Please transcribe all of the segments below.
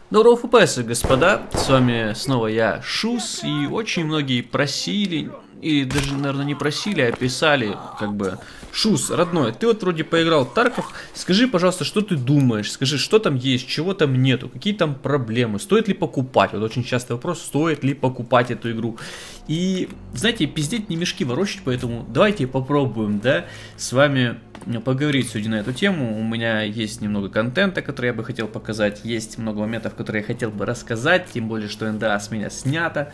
Доброго ФПС, господа, с вами снова я, Шус, и очень многие просили, или даже, наверное, не просили, а писали, как бы, Шус, родной, ты вот вроде поиграл в Тарков, скажи, пожалуйста, что ты думаешь, скажи, что там есть, чего там нету, какие там проблемы, стоит ли покупать, вот очень частый вопрос, стоит ли покупать эту игру. И, знаете, пиздеть не мешки ворочать, поэтому давайте попробуем, да, с вами поговорить сегодня на эту тему. У меня есть немного контента, который я бы хотел показать, есть много моментов, которые я хотел бы рассказать, тем более, что НДА с меня снято.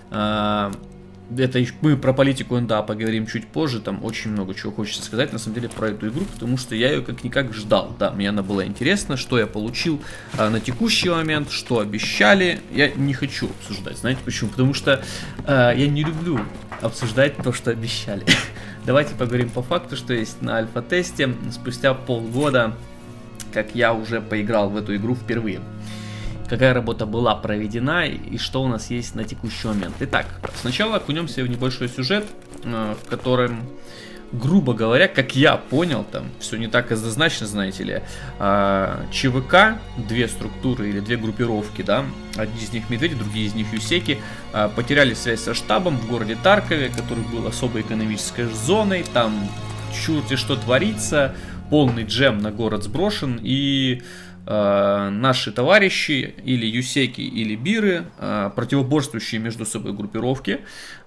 Это мы про политику НДА поговорим чуть позже, там очень много чего хочется сказать, на самом деле, про эту игру, потому что я ее как-никак ждал, да, мне она была интересна, что я получил на текущий момент, что обещали, я не хочу обсуждать, знаете почему? Потому что я не люблю обсуждать то, что обещали. Давайте поговорим по факту, что есть на альфа-тесте, спустя полгода, как я уже поиграл в эту игру впервые. Какая работа была проведена и что у нас есть на текущий момент. Итак, сначала окунемся в небольшой сюжет, в котором, грубо говоря, как я понял, там все не так однозначно, знаете ли, ЧВК, две структуры или две группировки, да, одни из них медведи, другие из них юсеки, потеряли связь со штабом в городе Таркове, который был особой экономической зоной, там черти что творится, полный джем на город сброшен, и наши товарищи, или юсеки, или биры, противоборствующие между собой группировки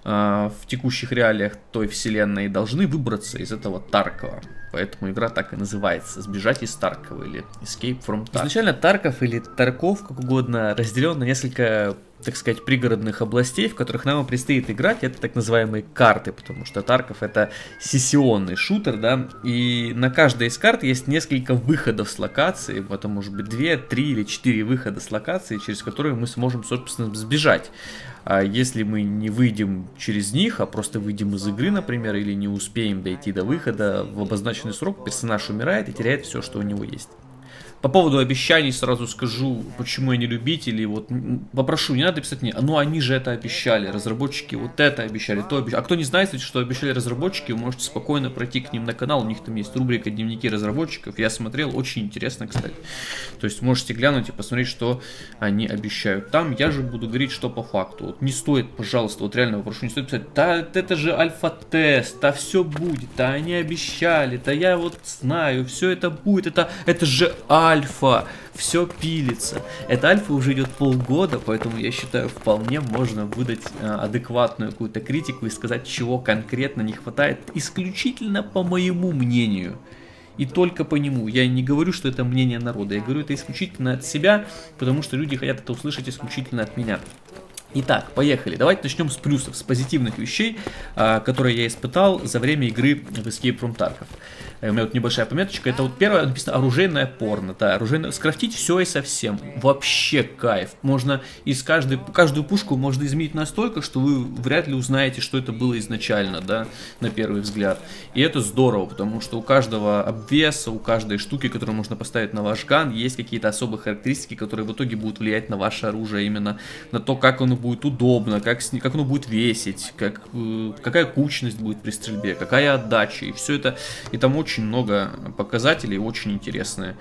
в текущих реалиях той вселенной, должны выбраться из этого Таркова. Поэтому игра так и называется, сбежать из Таркова или Escape from Tarkov. Изначально Тарков или Тарков, как угодно, разделен на несколько, так сказать, пригородных областей, в которых нам предстоит играть. Это так называемые карты, потому что Тарков это сессионный шутер, да, и на каждой из карт есть несколько выходов с локации, это может быть 2, 3 или 4 выхода с локации, через которые мы сможем, собственно, сбежать. А если мы не выйдем через них, а просто выйдем из игры, например, или не успеем дойти до выхода в обозначенный срок, персонаж умирает и теряет все, что у него есть. По поводу обещаний сразу скажу, почему я не любитель, и вот попрошу, не надо писать мне, ну они же это обещали, разработчики вот это обещали, то обещали. А кто не знает, что обещали разработчики, вы можете спокойно пройти к ним на канал, у них там есть рубрика «Дневники разработчиков», я смотрел, очень интересно, кстати. То есть можете глянуть и посмотреть, что они обещают. Там я же буду говорить, что по факту. Вот не стоит, пожалуйста, вот реально попрошу, не стоит писать, да это же альфа-тест, да все будет, да они обещали, да я вот знаю, все это будет, это же альфа, все пилится. Эта альфа уже идет полгода, поэтому я считаю, вполне можно выдать адекватную какую-то критику и сказать, чего конкретно не хватает, исключительно по моему мнению. И только по нему. Я не говорю, что это мнение народа, я говорю это исключительно от себя, потому что люди хотят это услышать исключительно от меня. Итак, поехали. Давайте начнем с плюсов, с позитивных вещей, которые я испытал за время игры в Escape from Tarkov. У меня вот небольшая пометочка. Это вот первое написано оружейное порно. Да, оружейное. Скрафтить все и совсем. Вообще кайф. Можно из каждую пушку можно изменить настолько, что вы вряд ли узнаете, что это было изначально, да, на первый взгляд. И это здорово, потому что у каждого обвеса, у каждой штуки, которую можно поставить на ваш ган, есть какие-то особые характеристики, которые в итоге будут влиять на ваше оружие, именно на то, как оно будет удобно, как оно будет весить, какая кучность будет при стрельбе, какая отдача, и все это, и там очень много показателей, очень интересное,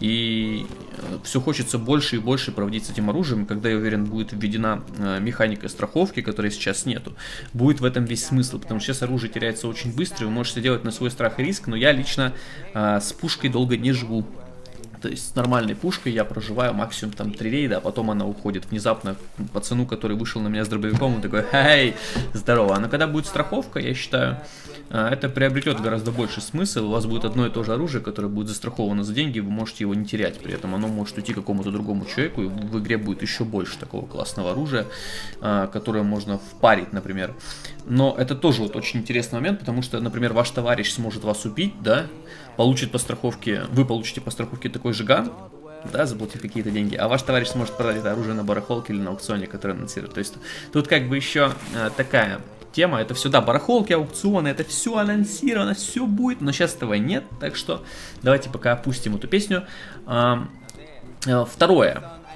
и все хочется больше и больше проводить с этим оружием, когда, я уверен, будет введена механика страховки, которой сейчас нету, будет в этом весь смысл, потому что сейчас оружие теряется очень быстро, вы можете делать на свой страх и риск, но я лично с пушкой долго не живу. То есть с нормальной пушкой я проживаю максимум там 3 рейда, а потом она уходит внезапно. Пацану, который вышел на меня с дробовиком, он такой: «Хей, здорово». Но когда будет страховка, я считаю, это приобретет гораздо больше смысл. У вас будет одно и то же оружие, которое будет застраховано за деньги, вы можете его не терять. При этом оно может уйти какому-то другому человеку, и в игре будет еще больше такого классного оружия, которое можно впарить, например. Но это тоже вот очень интересный момент, потому что, например, ваш товарищ сможет вас убить, да, получит по страховке, вы получите по страховке такой же ган, да, заплатив какие-то деньги, а ваш товарищ сможет продать это оружие на барахолке или на аукционе, который анонсирует. То есть тут как бы еще такая тема, это все, да, барахолки, аукционы, это все анонсировано, все будет, но сейчас этого нет, так что давайте пока опустим эту песню. Второе.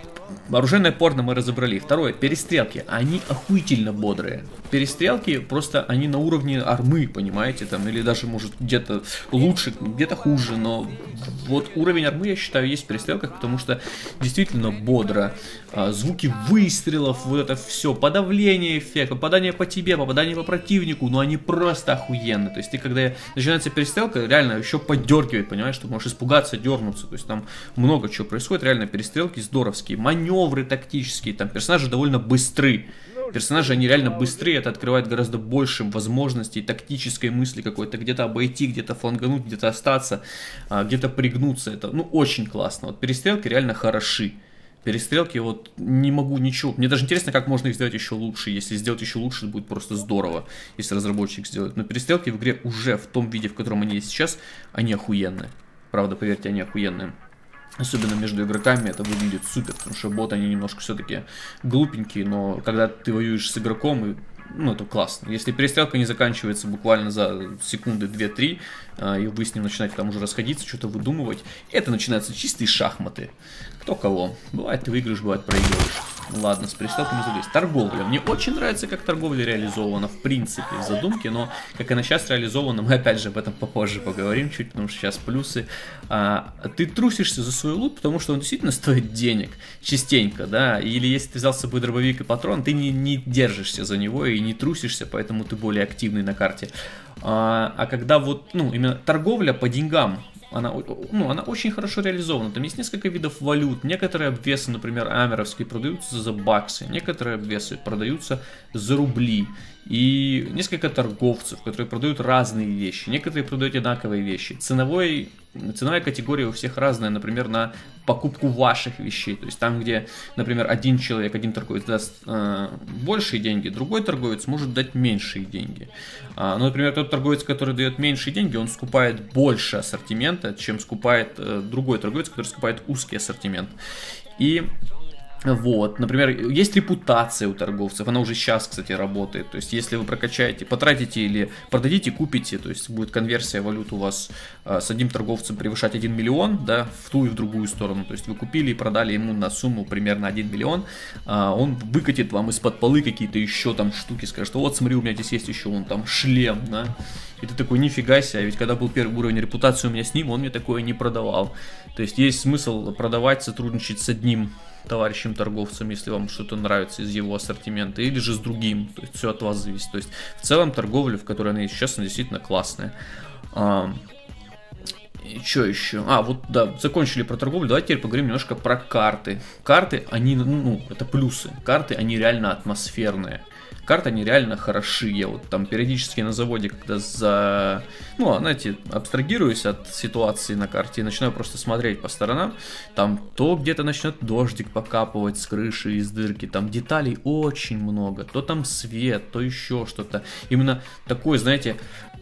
Оружейное порно мы разобрали. Второе, перестрелки. Они охуительно бодрые. Перестрелки просто они на уровне армы, понимаете, там, или даже, может, где-то лучше, где-то хуже, но вот уровень армы, я считаю, есть в перестрелках, потому что действительно бодро. Звуки выстрелов, вот это все, подавление эффекта, попадание по тебе, попадание по противнику, но они просто охуенны. То есть ты, когда начинается перестрелка, реально еще поддергивает, понимаешь, ты можешь испугаться, дернуться, то есть там много чего происходит, реально перестрелки здоровские, маневры тактические, там персонажи довольно быстры. Персонажи, они реально быстрые, это открывает гораздо больше возможностей тактической мысли какой-то, где-то обойти, где-то флангануть, где-то остаться, где-то пригнуться, это, ну, очень классно. Вот перестрелки реально хороши. Перестрелки, вот, не могу ничего. Мне даже интересно, как можно их сделать еще лучше. Если сделать еще лучше, будет просто здорово, если разработчик сделает. Но перестрелки в игре уже в том виде, в котором они есть сейчас, они охуенные. Правда, поверьте, они охуенные. Особенно между игроками это выглядит супер, потому что боты, они немножко все-таки глупенькие, но когда ты воюешь с игроком, и, ну, это классно. Если перестрелка не заканчивается буквально за секунды 2-3, и вы с ним начинаете там уже расходиться, что-то выдумывать, это начинаются чистые шахматы. Кто кого. Бывает ты выиграешь, бывает проигрываешь. Ладно, с перестрелками залезть. Торговля. Мне очень нравится, как торговля реализована, в принципе, в задумке, но как она сейчас реализована, мы опять же об этом попозже поговорим чуть, потому что сейчас плюсы. Ты трусишься за свой лут, потому что он действительно стоит денег, частенько, да, или если ты взял с собой дробовик и патрон, ты не держишься за него и не трусишься, поэтому ты более активный на карте. А когда вот, ну, именно торговля по деньгам, она очень хорошо реализована. Там есть несколько видов валют. Некоторые обвесы, например, амеровские, продаются за баксы. Некоторые обвесы продаются за рубли. И несколько торговцев, которые продают разные вещи. Некоторые продают одинаковые вещи. Ценовая категория у всех разная, например, на покупку ваших вещей. То есть там, где, например, один человек, один торговец даст большие деньги, другой торговец может дать меньшие деньги. Ну, например, тот торговец, который дает меньшие деньги, он скупает больше ассортимента, чем скупает другой торговец, который скупает узкий ассортимент. И вот, например, есть репутация у торговцев, она уже сейчас, кстати, работает. То есть, если вы прокачаете, потратите или продадите, купите, то есть будет конверсия валют у вас с одним торговцем превышать 1 миллион, да, в ту и в другую сторону. То есть, вы купили и продали ему на сумму примерно 1 миллион, он выкатит вам из-под полы какие-то еще там штуки, скажет, вот смотри, у меня здесь есть еще вон там шлем, да. И ты такой, нифига себе, ведь когда был первый уровень репутации у меня с ним, он мне такое не продавал. То есть, есть смысл продавать, сотрудничать с одним товарищем торговцем, если вам что-то нравится из его ассортимента, или же с другим, то есть все от вас зависит. То есть в целом торговля, в которой она есть сейчас, она действительно классная. И что еще? Вот да, закончили про торговлю, давайте теперь поговорим немножко про карты. Карты, они, ну, это плюсы. Карты, они реально атмосферные. Карты, они реально хороши. Я вот там периодически на заводе, когда знаете, абстрагируюсь от ситуации на карте и начинаю просто смотреть по сторонам, там то где-то начнет дождик покапывать с крыши, из дырки, там деталей очень много, то там свет, то еще что-то. Именно такое, знаете,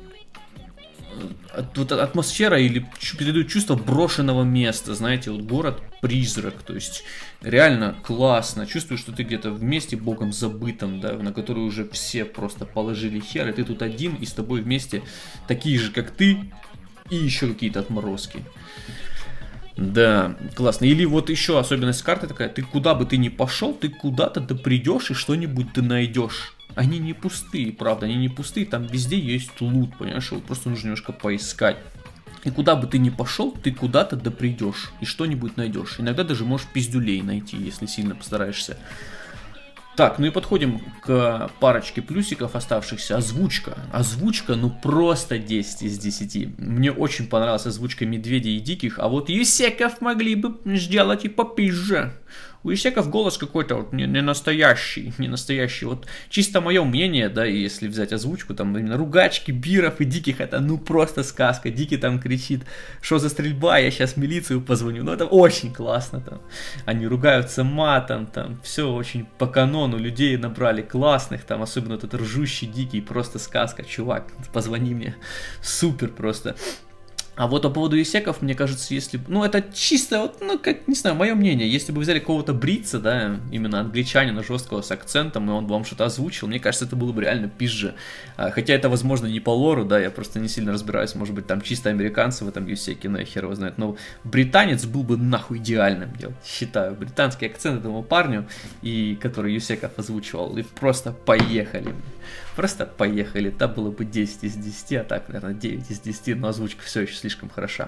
вот атмосфера или передает чувство брошенного места, знаете, вот город-призрак, то есть реально классно, чувствуешь, что ты где-то в месте богом забытом, да, на который уже все просто положили хер, и ты тут один, и с тобой вместе такие же, как ты, и еще какие-то отморозки. Да, классно. Или вот еще особенность карты такая, ты куда бы ты ни пошел, ты куда-то придешь и что-нибудь ты найдешь. Они не пустые, правда, они не пустые, там везде есть лут, понимаешь, вот просто нужно немножко поискать. И куда бы ты ни пошел, ты куда-то придешь и что-нибудь найдешь. Иногда даже можешь пиздюлей найти, если сильно постараешься. Так, ну и подходим к парочке плюсиков оставшихся. Озвучка. Озвучка, ну просто 10 из 10. Мне очень понравилась озвучка Медведей и Диких, а вот Юсеков могли бы сделать и попизже. У Юсеков голос какой-то вот не настоящий. Вот чисто мое мнение, да, если взять озвучку, там именно ругачки, Биров и Диких, это ну просто сказка. Дикий там кричит, что за стрельба, я сейчас милицию позвоню. Ну это очень классно там. Они ругаются матом, там все очень по канону, людей набрали классных, там особенно этот ржущий Дикий, просто сказка, чувак, позвони мне. Супер просто. А вот по поводу исеков, мне кажется, если... Ну, это чисто, вот, ну, как, не знаю, мое мнение. Если бы вы взяли какого-то бритца, да, именно англичанина жесткого с акцентом, и он бы вам что-то озвучил, мне кажется, это было бы реально пизже. Хотя это, возможно, не по лору, да, я просто не сильно разбираюсь. Может быть, там чисто американцы в этом исеке, но я хер его знает. Но британец был бы нахуй идеальным, я считаю. Британский акцент этому парню, и который Юсеков озвучивал. И просто поехали. Просто поехали. Там было бы 10 из 10, а так, наверное, 9 из 10, но озвучка все еще слишком хороша.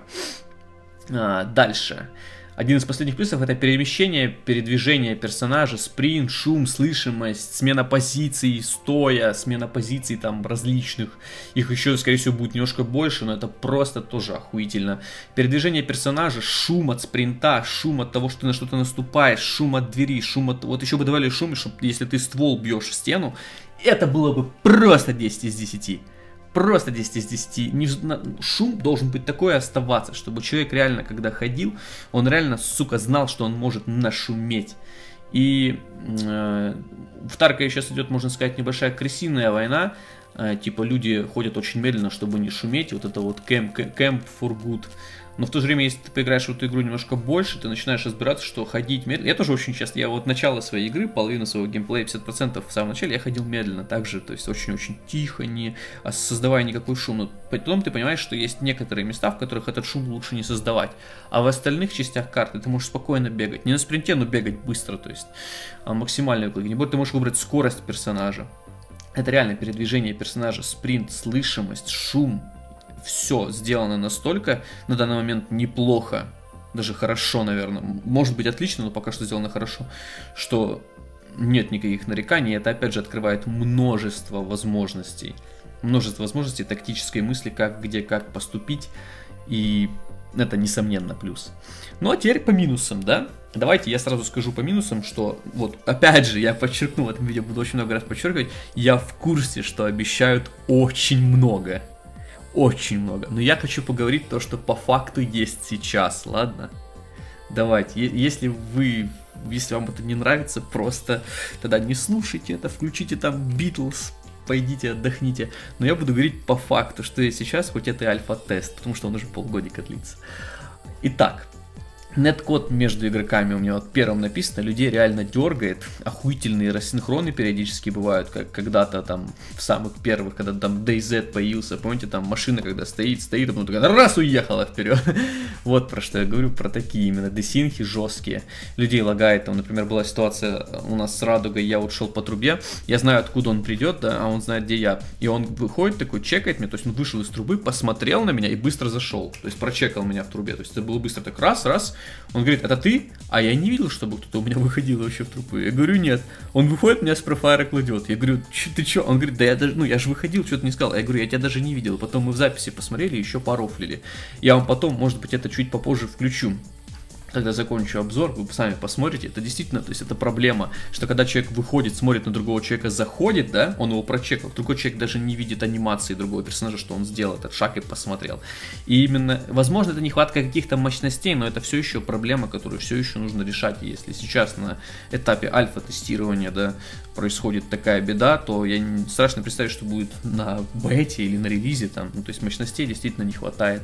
Дальше. Один из последних плюсов — это перемещение, передвижение персонажа, спринт, шум, слышимость, смена позиций, стоя, смена позиций там различных. Их еще, скорее всего, будет немножко больше, но это просто тоже охуительно. Передвижение персонажа, шум от спринта, шум от того, что ты на что-то наступаешь, шум от двери, шум от... Вот еще бы давали шум, чтобы если ты ствол бьешь в стену, это было бы просто 10 из 10. Просто 10 из 10. Шум должен быть такой оставаться, чтобы человек реально, когда ходил, он реально, сука, знал, что он может нашуметь. И в Таркове сейчас идет, можно сказать, небольшая крысиная война. Типа люди ходят очень медленно, чтобы не шуметь. Вот это вот camp for good. Но в то же время, если ты поиграешь в эту игру немножко больше, ты начинаешь разбираться, что ходить медленно... Я тоже очень часто, я вот начало своей игры, половину своего геймплея, 50% в самом начале, я ходил медленно, также, то есть очень-очень тихо, не создавая никакой шум. Но потом ты понимаешь, что есть некоторые места, в которых этот шум лучше не создавать. А в остальных частях карты ты можешь спокойно бегать. Не на спринте, но бегать быстро, то есть максимальный выклик. Не ты можешь выбрать скорость персонажа. Это реально передвижение персонажа, спринт, слышимость, шум. Все сделано настолько, на данный момент неплохо, даже хорошо, наверное. Может быть отлично, но пока что сделано хорошо, что нет никаких нареканий. Это опять же открывает множество возможностей. Множество возможностей тактической мысли, как, где, как поступить. И это несомненно плюс. Ну а теперь по минусам, да? Давайте я сразу скажу по минусам, что вот опять же я подчеркну в этом видео, буду очень много раз подчеркивать, я в курсе, что обещают очень много. Очень много. Но я хочу поговорить то, что по факту есть сейчас, ладно? Давайте, если вам это не нравится, просто тогда не слушайте это, включите там Beatles, пойдите отдохните. Но я буду говорить по факту, что есть сейчас, хоть это и альфа-тест, потому что он уже полгодика длится. Итак. Неткод между игроками у меня вот первым написано, людей реально дергает, охуительные рассинхроны периодически бывают, как когда-то там в самых первых, когда там DayZ появился, помните, там машина когда стоит, а потом такая раз уехала вперед. Вот про что я говорю, про такие именно десинхи жесткие. Людей лагает, там, например, была ситуация у нас с Радугой, я вот шел по трубе, я знаю, откуда он придет, да, а он знает, где я, и он выходит такой, чекает меня, то есть он вышел из трубы, посмотрел на меня и быстро зашел, то есть прочекал меня в трубе, то есть это было быстро так раз, он говорит, это ты? А я не видел, чтобы кто-то у меня выходил вообще в трупы. Я говорю, нет. Он выходит, меня с профайра кладет. Я говорю, ты чё? Он говорит, да я даже, я же выходил, что-то не сказал. Я говорю, я тебя даже не видел. Потом мы в записи посмотрели, еще порофлили. Я вам потом, может быть, это чуть попозже включу. Когда закончу обзор, вы сами посмотрите, это действительно, то есть это проблема, что когда человек выходит, смотрит на другого человека, заходит, да, он его прочекал, другой человек даже не видит анимации другого персонажа, что он сделал этот шаг и посмотрел. И именно, возможно, это нехватка каких-то мощностей, но это все еще проблема, которую все еще нужно решать. И если сейчас на этапе альфа-тестирования, да, происходит такая беда, то я страшно представить, что будет на бете или на релизе там, ну, то есть мощностей действительно не хватает.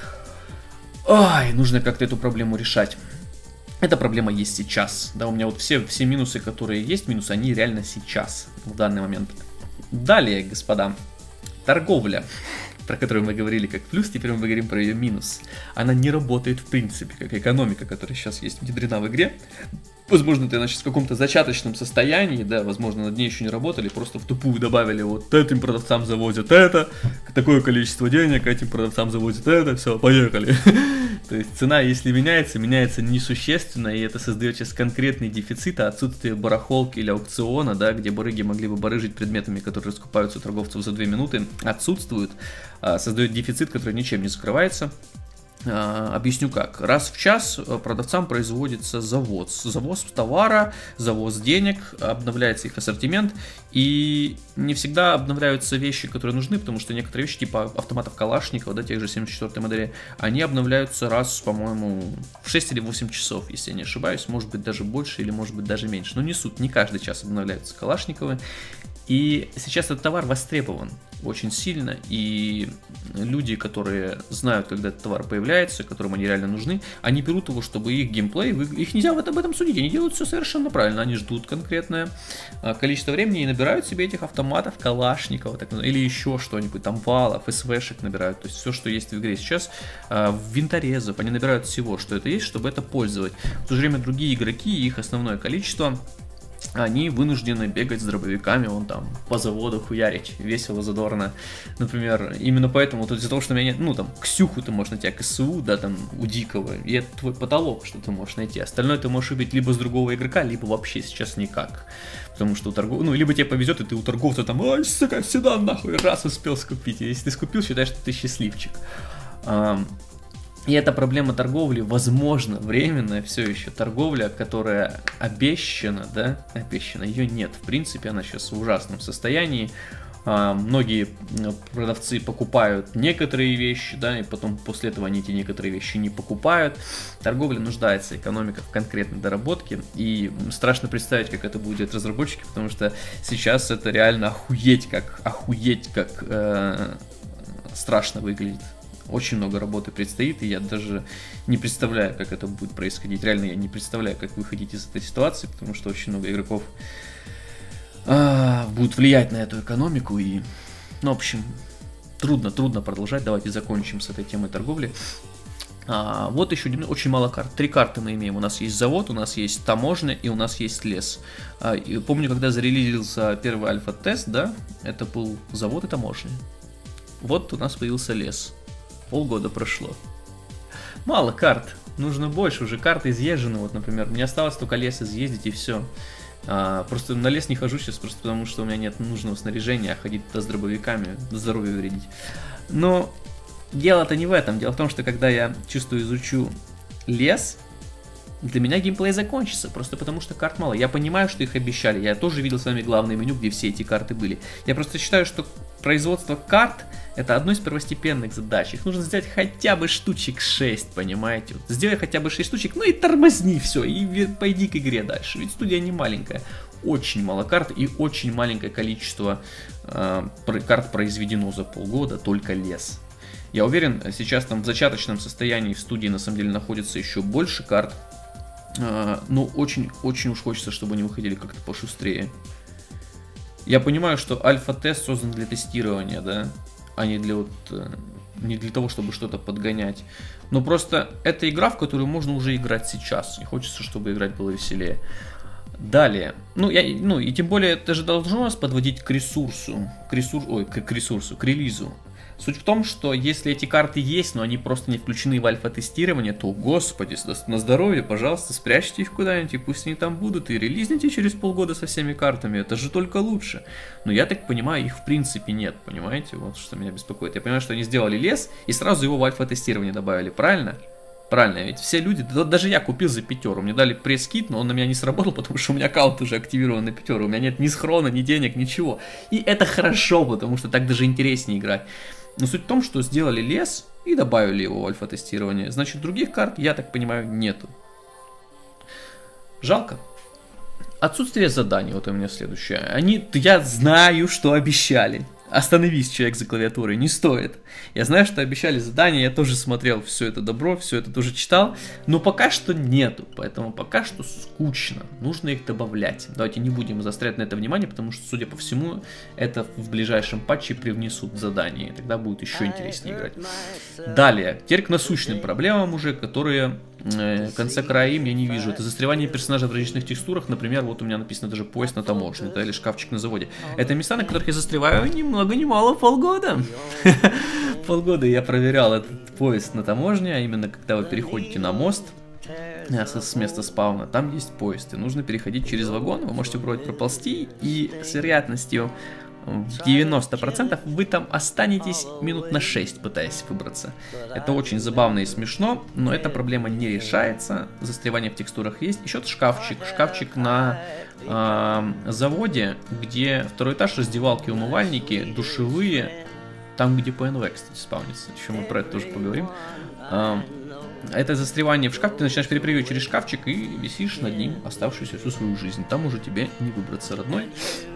Ой, нужно как-то эту проблему решать. Эта проблема есть сейчас. Да, у меня вот все минусы, которые есть, минусы, они реально сейчас, в данный момент. Далее, господа, торговля, про которую мы говорили как плюс, теперь мы говорим про ее минус. Она не работает в принципе, как экономика, которая сейчас есть внедрена в игре. Возможно, это значит в каком-то зачаточном состоянии, да, возможно, над ней еще не работали, просто в тупую добавили, вот этим продавцам завозят это, такое количество денег, этим продавцам завозят это, все, поехали. То есть цена, если меняется, меняется несущественно, и это создает сейчас конкретный дефицит, а отсутствие барахолки или аукциона, да, где барыги могли бы барыжить предметами, которые раскупаются у торговцев за 2 минуты, отсутствует, создает дефицит, который ничем не закрывается. Объясню как. Раз в час продавцам производится завоз товара, завоз денег, обновляется их ассортимент, и не всегда обновляются вещи, которые нужны, потому что некоторые вещи, типа автоматов Калашникова, да, тех же 74-й модели, они обновляются раз, по-моему, в 6 или 8 часов, если я не ошибаюсь, может быть даже больше или может быть даже меньше, но не суть, не каждый час обновляются Калашниковы. И сейчас этот товар востребован. очень сильно, и люди, которые знают, когда этот товар появляется, которым они реально нужны, они берут его, чтобы их геймплей, их нельзя об этом судить, они делают все совершенно правильно, они ждут конкретное количество времени и набирают себе этих автоматов, калашников, так, или еще что-нибудь, там валов, СВшек набирают, то есть все, что есть в игре сейчас, винторезов, они набирают всего, что это есть, чтобы это пользовать. В то же время другие игроки, их основное количество, они вынуждены бегать с дробовиками, вон там, по заводу хуярить, весело, задорно. Например, именно поэтому, вот из-за того, что у меня нет, ну там, Ксюху ты можешь найти, а КСУ, да, там, у Дикого, и это твой потолок, что ты можешь найти. Остальное ты можешь убить либо с другого игрока, либо вообще сейчас никак. Потому что у торговца, ну, либо тебе повезет, и ты у торговца там, ай, сука, сюда нахуй, раз успел скупить. И если ты скупил, считай, что ты счастливчик. И эта проблема торговли, возможно, временная все еще. Торговля, которая обещана, да, обещана, ее нет. В принципе, она сейчас в ужасном состоянии. Многие продавцы покупают некоторые вещи, да, и потом после этого они эти некоторые вещи не покупают. Торговля нуждается, экономика в конкретной доработке, и страшно представить, как это будет разработчики, потому что сейчас это реально охуеть как страшно выглядит. Очень много работы предстоит, и я даже не представляю, как это будет происходить. Реально, я не представляю, как выходить из этой ситуации, потому что очень много игроков будут влиять на эту экономику, и, ну, в общем, трудно продолжать. Давайте закончим с этой темой торговли. Вот еще очень мало карт. 3 карты мы имеем. У нас есть завод, у нас есть таможня и у нас есть лес. И помню, когда зарелизился первый альфа-тест, да, это был завод и таможня. Вот у нас появился лес. Полгода прошло. Мало карт. Нужно больше. Уже карты изъезжены. Вот, например, мне осталось только лес изъездить и все. Просто на лес не хожу сейчас, просто потому что у меня нет нужного снаряжения, а ходить туда с дробовиками, здоровье вредить. Но дело-то не в этом. Дело в том, что когда я изучу лес, для меня геймплей закончится, просто потому что карт мало. Я понимаю, что их обещали. Я тоже видел с вами главное меню, где все эти карты были. Я просто считаю, что производство карт — это одно из первостепенных задач. Их нужно сделать хотя бы штучек 6, понимаете? Вот сделай хотя бы 6 штучек, ну и тормозни все, и пойди к игре дальше. Ведь студия не маленькая. Очень мало карт и очень маленькое количество карт произведено за полгода, только лес. Я уверен, сейчас там в зачаточном состоянии в студии на самом деле находится еще больше карт. Но очень уж хочется, чтобы они выходили как-то пошустрее. Я понимаю, что альфа-тест создан для тестирования, да, а не для того, чтобы что-то подгонять. Но просто это игра, в которую можно уже играть сейчас. И хочется, чтобы играть было веселее. Далее. И тем более это же должно нас подводить к ресурсу. К релизу. Суть в том, что если эти карты есть, но они просто не включены в альфа-тестирование, то, господи, на здоровье, пожалуйста, спрячьте их куда-нибудь, и пусть они там будут, и релизните через полгода со всеми картами, это же только лучше. Но я так понимаю, их в принципе нет, понимаете, вот что меня беспокоит. Я понимаю, что они сделали лес, и сразу его в альфа-тестирование добавили, правильно? Правильно, ведь все люди, даже я купил за 5, мне дали пресс-кит, но он на меня не сработал, потому что у меня аккаунт уже активирован на 5, у меня нет ни схрона, ни денег, ничего. И это хорошо, потому что так даже интереснее играть. Но суть в том, что сделали лес и добавили его в альфа-тестирование. Значит, других карт, я так понимаю, нету. Жалко. Отсутствие заданий, вот у меня следующее. Я знаю, что обещали. Остановись, человек за клавиатурой, не стоит. Я знаю, что обещали задания, я тоже смотрел все это добро, все это тоже читал, но пока что нету, поэтому пока что скучно, нужно их добавлять. Давайте не будем заострять на это внимание, потому что, судя по всему, это в ближайшем патче привнесут задания, и тогда будет еще интереснее играть. Далее, теперь к насущным проблемам уже, которые в конце края им я не вижу. Это застревание персонажа в различных текстурах, например, вот у меня написано даже поезд на таможне, да, или шкафчик на заводе. Это места, на которых я застреваю ни много ни мало полгода. Полгода я проверял этот поезд на таможне, а именно когда вы переходите на мост с места спавна, там есть поезд, и нужно переходить через вагон, вы можете пробовать проползти, и с вероятностью в 90% вы там останетесь минут на 6, пытаясь выбраться. Это очень забавно и смешно, но эта проблема не решается. Застревание в текстурах есть. Еще шкафчик. Шкафчик на заводе, где второй этаж, раздевалки, умывальники, душевые. Там, где ПНВ, кстати, спавнится. Еще мы про это тоже поговорим. Это застревание в шкаф, ты начинаешь перепрыгивать через шкафчик и висишь над ним оставшуюся всю свою жизнь. Там уже тебе не выбраться, родной.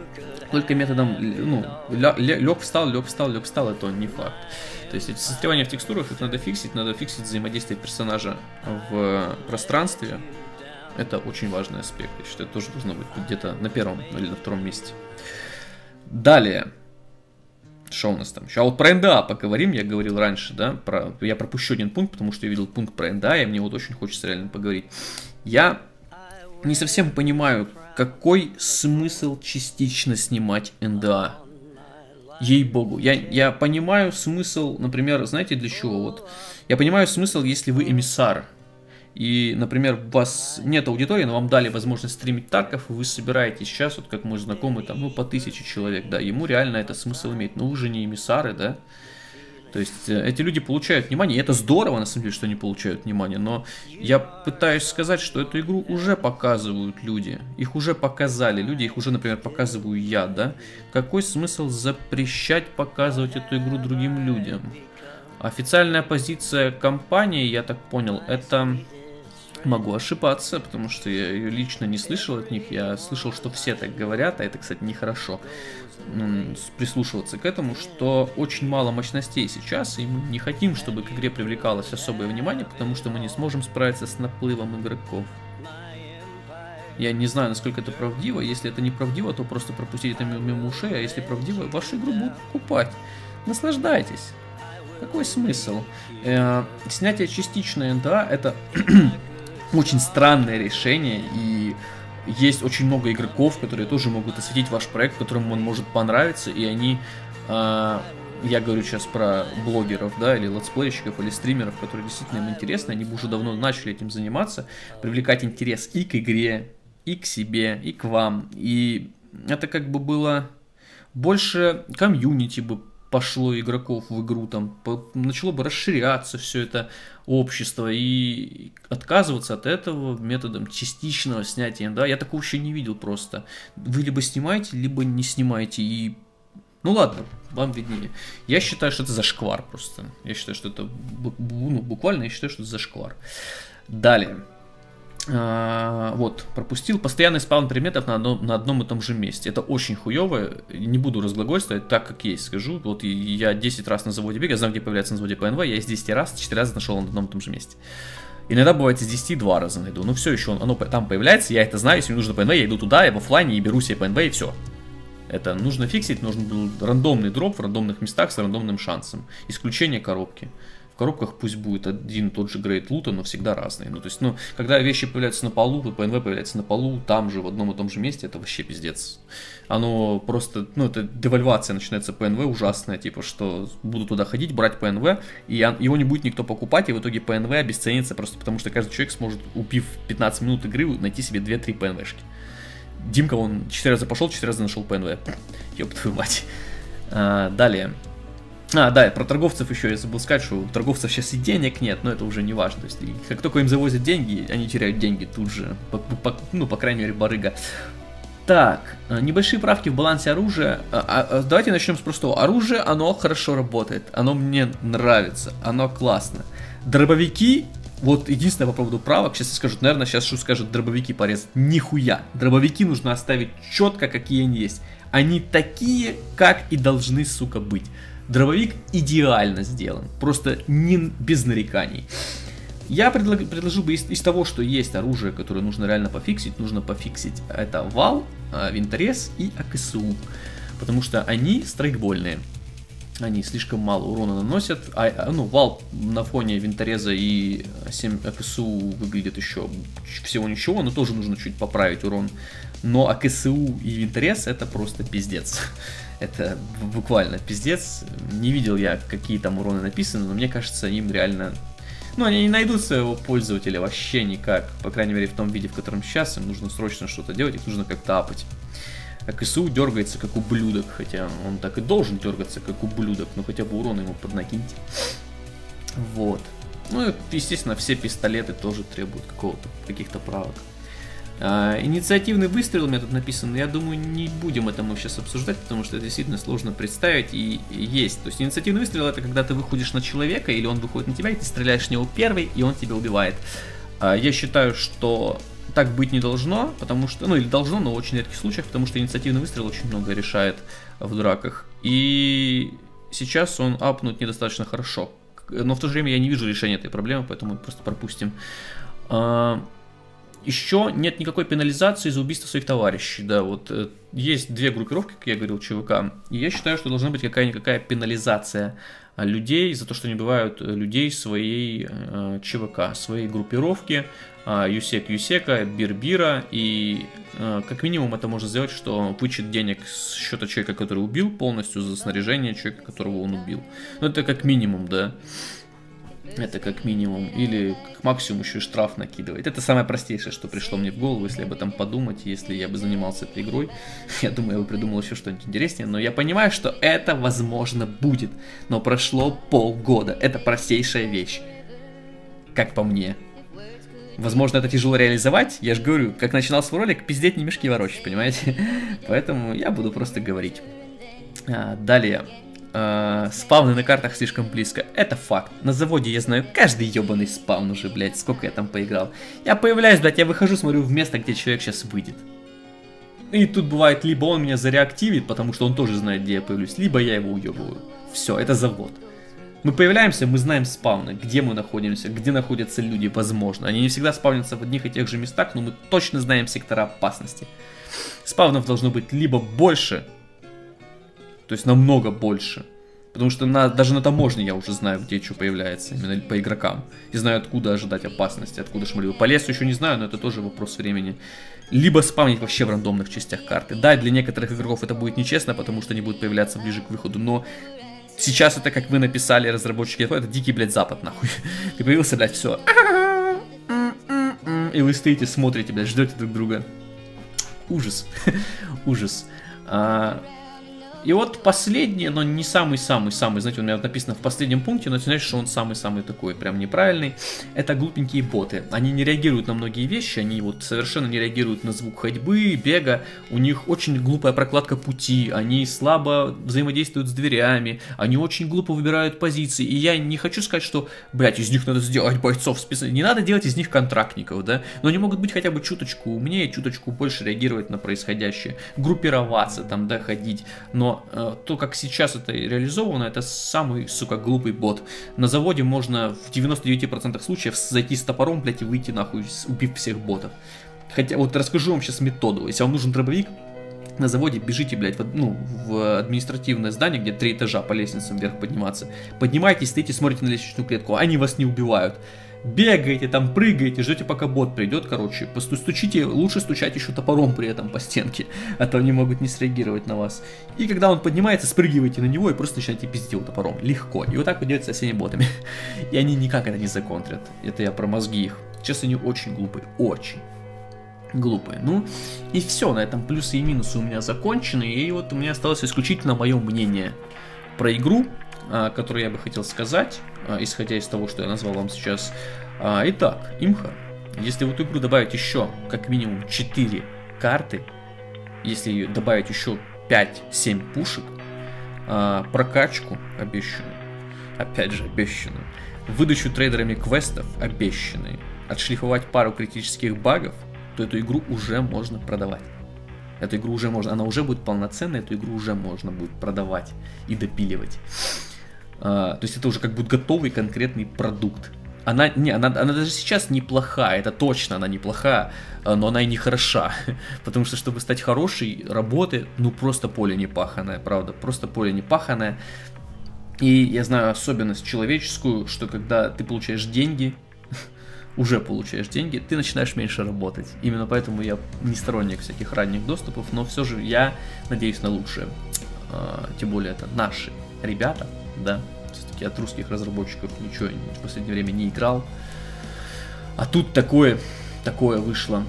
только методом, ну, лег встал, это не факт. То есть эти застревания в текстурах, их надо фиксить взаимодействие персонажа в пространстве. Это очень важный аспект, я считаю, это тоже должно быть где-то на первом или на втором месте. Далее. Что у нас там? Сейчас вот про НДА поговорим, я говорил раньше, да, я пропущу один пункт, потому что я видел пункт про НДА, и мне вот очень хочется реально поговорить. Я не совсем понимаю, какой смысл частично снимать НДА. Ей-богу. Я понимаю смысл, например, знаете для чего? Вот. Я понимаю смысл, если вы эмиссар. И, например, у вас нет аудитории, но вам дали возможность стримить Тарков, и вы собираетесь сейчас, вот как мой знакомый, там, ну, по 1000 человек, да, ему реально это смысл иметь. Но вы же не эмиссары, да? То есть эти люди получают внимание, и это здорово, на самом деле, что они получают внимание, но я пытаюсь сказать, что эту игру уже показывают люди, их уже показали люди, их уже, например, показываю я, да? Какой смысл запрещать показывать эту игру другим людям? Официальная позиция компании, я так понял, это... Могу ошибаться, потому что я ее лично не слышал от них. Я слышал, что все так говорят, а это, кстати, нехорошо. Прислушиваться к этому, что очень мало мощностей сейчас, и мы не хотим, чтобы к игре привлекалось особое внимание, потому что мы не сможем справиться с наплывом игроков. Я не знаю, насколько это правдиво. Если это не правдиво, то просто пропустите это мимо ушей, а если правдиво, вашу игру будут покупать. Наслаждайтесь. Какой смысл? Снятие частичной НДА это... очень странное решение, и есть очень много игроков, которые тоже могут осветить ваш проект, которым он может понравиться, и они, я говорю сейчас про блогеров, да, или летсплейщиков, или стримеров, которые действительно им интересны, они бы уже давно начали этим заниматься, привлекать интерес и к игре, и к себе, и к вам, и это как бы было больше комьюнити бы пошло игроков в игру, там начало бы расширяться все это общество, и отказываться от этого методом частичного снятия, да, я такого еще не видел просто. Вы либо снимаете, либо не снимаете, и ну ладно, вам виднее. Я считаю, что это зашквар просто. Я считаю, что это буквально, я считаю, что это зашквар. Далее. Вот, пропустил постоянный спаун предметов на одном и том же месте. Это очень хуево, не буду разглагольствовать, так как есть скажу. Вот я 10 раз на заводе бегаю, знаю, где появляется на заводе ПНВ, я из 10 раз, 4 раза нашел на одном и том же месте. Иногда бывает из 10 2 раза найду, но все еще оно там появляется, я это знаю, если мне нужно ПНВ, я иду туда, я в оффлайне и беру себе ПНВ и все. Это нужно фиксить, нужен был рандомный дроп в рандомных местах с рандомным шансом. Исключение коробки. В коробках пусть будет один и тот же грейд лута, но всегда разный. Ну, то есть, ну, когда вещи появляются на полу, ПНВ появляется на полу, там же, в одном и том же месте, это вообще пиздец. Оно просто, ну, это девальвация начинается ПНВ ужасная, типа, что буду туда ходить, брать ПНВ, и его не будет никто покупать, и в итоге ПНВ обесценится просто потому, что каждый человек сможет, убив 15 минут игры, найти себе 2-3 ПНВшки. Димка, он 4 раза пошел, 4 раза нашел ПНВ. Ёб твою мать. Далее. Да, про торговцев еще я забыл сказать, что у торговцев сейчас и денег нет, но это уже не важно. То есть, как только им завозят деньги, они теряют деньги тут же. Ну, по крайней мере, барыга. Так, небольшие правки в балансе оружия. Давайте начнем с простого. Оружие, оно хорошо работает, оно мне нравится, оно классно. Дробовики, вот единственное по поводу правок, сейчас скажут, наверное, сейчас Шу скажет дробовики порезать. Нихуя. Дробовики нужно оставить четко, какие они есть. Они такие, как и должны, сука, быть. Дробовик идеально сделан, просто не без нареканий. Я предложил бы из того, что есть оружие, которое нужно реально пофиксить, нужно пофиксить это вал, винторез и АКСУ, потому что они страйкбольные. Они слишком мало урона наносят, ну, вал на фоне винтореза и 7 АКСУ выглядит еще всего ничего, но тоже нужно чуть поправить урон. Но АКСУ и винторез это просто пиздец. Это буквально пиздец. Не видел я, какие там уроны написаны, но мне кажется, им реально... Ну, они не найдут своего пользователя вообще никак. По крайней мере, в том виде, в котором сейчас. Им нужно срочно что-то делать, их нужно как-то апать. АКСУ дергается как ублюдок, хотя он так и должен дергаться как ублюдок, но хотя бы урон ему поднакиньте. Вот. Ну и, естественно, все пистолеты тоже требуют каких-то правок. Инициативный выстрел у меня тут написан, но я думаю, не будем это мы сейчас обсуждать, потому что это действительно сложно представить и есть. То есть инициативный выстрел это когда ты выходишь на человека, или он выходит на тебя, и ты стреляешь в него первый, и он тебя убивает. Я считаю, что так быть не должно, потому что, ну или должно, но в очень редких случаях, потому что инициативный выстрел очень много решает в драках. И сейчас он апнут недостаточно хорошо. Но в то же время я не вижу решения этой проблемы, поэтому просто пропустим. Еще нет никакой пенализации за убийство своих товарищей. Да, вот есть две группировки, как я говорил, ЧВК. И я считаю, что должна быть какая-никакая пенализация людей за то, что не бывают людей своей ЧВК, своей группировки, Юсека, Бирбира. И как минимум это можно сделать, что вычет денег с счета человека, который убил, полностью за снаряжение человека, которого он убил. Ну это как минимум, да. Это как минимум. Или как максимум еще и штраф накидывает. Это самое простейшее, что пришло мне в голову, если об этом подумать, если я бы занимался этой игрой. Я думаю, я бы придумал еще что-нибудь интереснее. Но я понимаю, что это возможно будет. Но прошло полгода. Это простейшая вещь. Как по мне. Возможно, это тяжело реализовать. Я же говорю, как начинал свой ролик, пиздеть не мешки ворочать, понимаете? Поэтому я буду просто говорить. Далее. Спавны на картах слишком близко. Это факт. На заводе я знаю каждый ебаный спавн уже, блядь. Сколько я там поиграл. Я появляюсь, блядь, я выхожу, смотрю в место, где человек сейчас выйдет. И тут бывает, либо он меня зареактивит, потому что он тоже знает, где я появлюсь, либо я его уебываю. Все, это завод. Мы появляемся, мы знаем спавны, где мы находимся, где находятся люди, возможно. Они не всегда спавнятся в одних и тех же местах, но мы точно знаем сектора опасности. Спавнов должно быть либо больше, то есть намного больше. Потому что даже на таможне я уже знаю, где что появляется, именно по игрокам. И знаю, откуда ожидать опасности, откуда шмалю. По лесу еще не знаю, но это тоже вопрос времени. Либо спавнить вообще в рандомных частях карты. Да, для некоторых игроков это будет нечестно, потому что они будут появляться ближе к выходу, но сейчас это, как вы написали, разработчики, это дикий, блядь, запад, нахуй. Ты появился, блядь, все. И вы стоите, смотрите, блядь, ждете друг друга. Ужас. Ужас. И вот последнее, но не самый-самый, знаете, у меня написано в последнем пункте, но это значит, что он самый-самый такой, прям неправильный. Это глупенькие боты. Они не реагируют на многие вещи, они вот совершенно не реагируют на звук ходьбы, бега. У них очень глупая прокладка пути, они слабо взаимодействуют с дверями, они очень глупо выбирают позиции. И я не хочу сказать, что, блядь, из них надо сделать бойцов специально. Не надо делать из них контрактников, да, но они могут быть хотя бы чуточку умнее, чуточку больше реагировать на происходящее, группироваться там, да, ходить, но то, как сейчас это реализовано, это самый, сука, глупый бот. На заводе можно в 99% случаев зайти с топором, блядь, и выйти нахуй, убив всех ботов. Хотя, вот расскажу вам сейчас методу. Если вам нужен дробовик, на заводе бежите, блядь, в административное здание, где 3 этажа по лестницам вверх подниматься. Поднимайтесь, стоите, смотрите на лестничную клетку, они вас не убивают. Бегаете, там прыгаете, ждете, пока бот придет, короче, стучите, лучше стучать еще топором при этом по стенке, а то они могут не среагировать на вас. И когда он поднимается, спрыгивайте на него и просто начинаете пиздить его топором, легко. И вот так вот делать со всеми ботами. И они никак это не законтрят, это я про мозги их. Сейчас они очень глупые, очень глупые. Ну, и все, на этом плюсы и минусы у меня закончены, и вот у меня осталось исключительно мое мнение про игру, которую я бы хотел сказать, исходя из того, что я назвал вам сейчас. Итак, имха. Если в эту игру добавить еще как минимум 4 карты, если добавить еще 5-7 пушек, прокачку обещанную, опять же обещанную, выдачу трейдерами квестов обещанные, отшлифовать пару критических багов, то эту игру уже можно продавать. Эту игру уже можно, она уже будет полноценной, эту игру уже можно будет продавать и допиливать. То есть это уже как будет готовый конкретный продукт. Она даже сейчас неплохая, это точно она неплохая, но она и не хороша. Потому что, чтобы стать хорошей, работы, ну просто поле не паханое, правда, просто поле не паханое. И я знаю особенность человеческую, что когда ты получаешь деньги, уже получаешь деньги, ты начинаешь меньше работать. Именно поэтому я не сторонник всяких ранних доступов, но все же я надеюсь на лучшее. Тем более это наши ребята, да. Все-таки от русских разработчиков ничего в последнее время не играл. А тут такое вышло.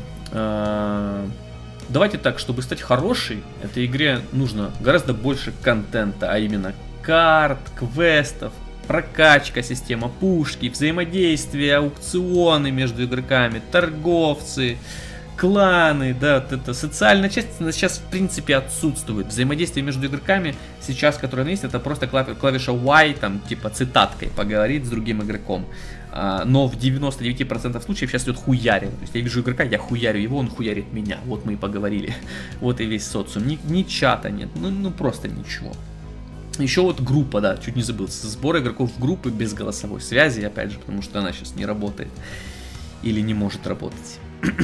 Давайте так, чтобы стать хорошей, этой игре нужно гораздо больше контента, а именно карт, квестов, прокачка, система пушки, взаимодействие, аукционы между игроками, торговцы, кланы, да, вот это социальная часть, она сейчас в принципе отсутствует. Взаимодействие между игроками сейчас, которое есть, это просто клавиша Y, там, типа цитаткой поговорить с другим игроком. Но в 99% случаев сейчас идет хуярин. То есть я вижу игрока, я хуярю его, он хуярит меня. Вот мы и поговорили. Вот и весь социум. Ни чата нет, ну просто ничего. Еще вот группа, да, чуть не забыл. Сбор игроков в группы без голосовой связи, опять же, потому что она сейчас не работает. Или не может работать.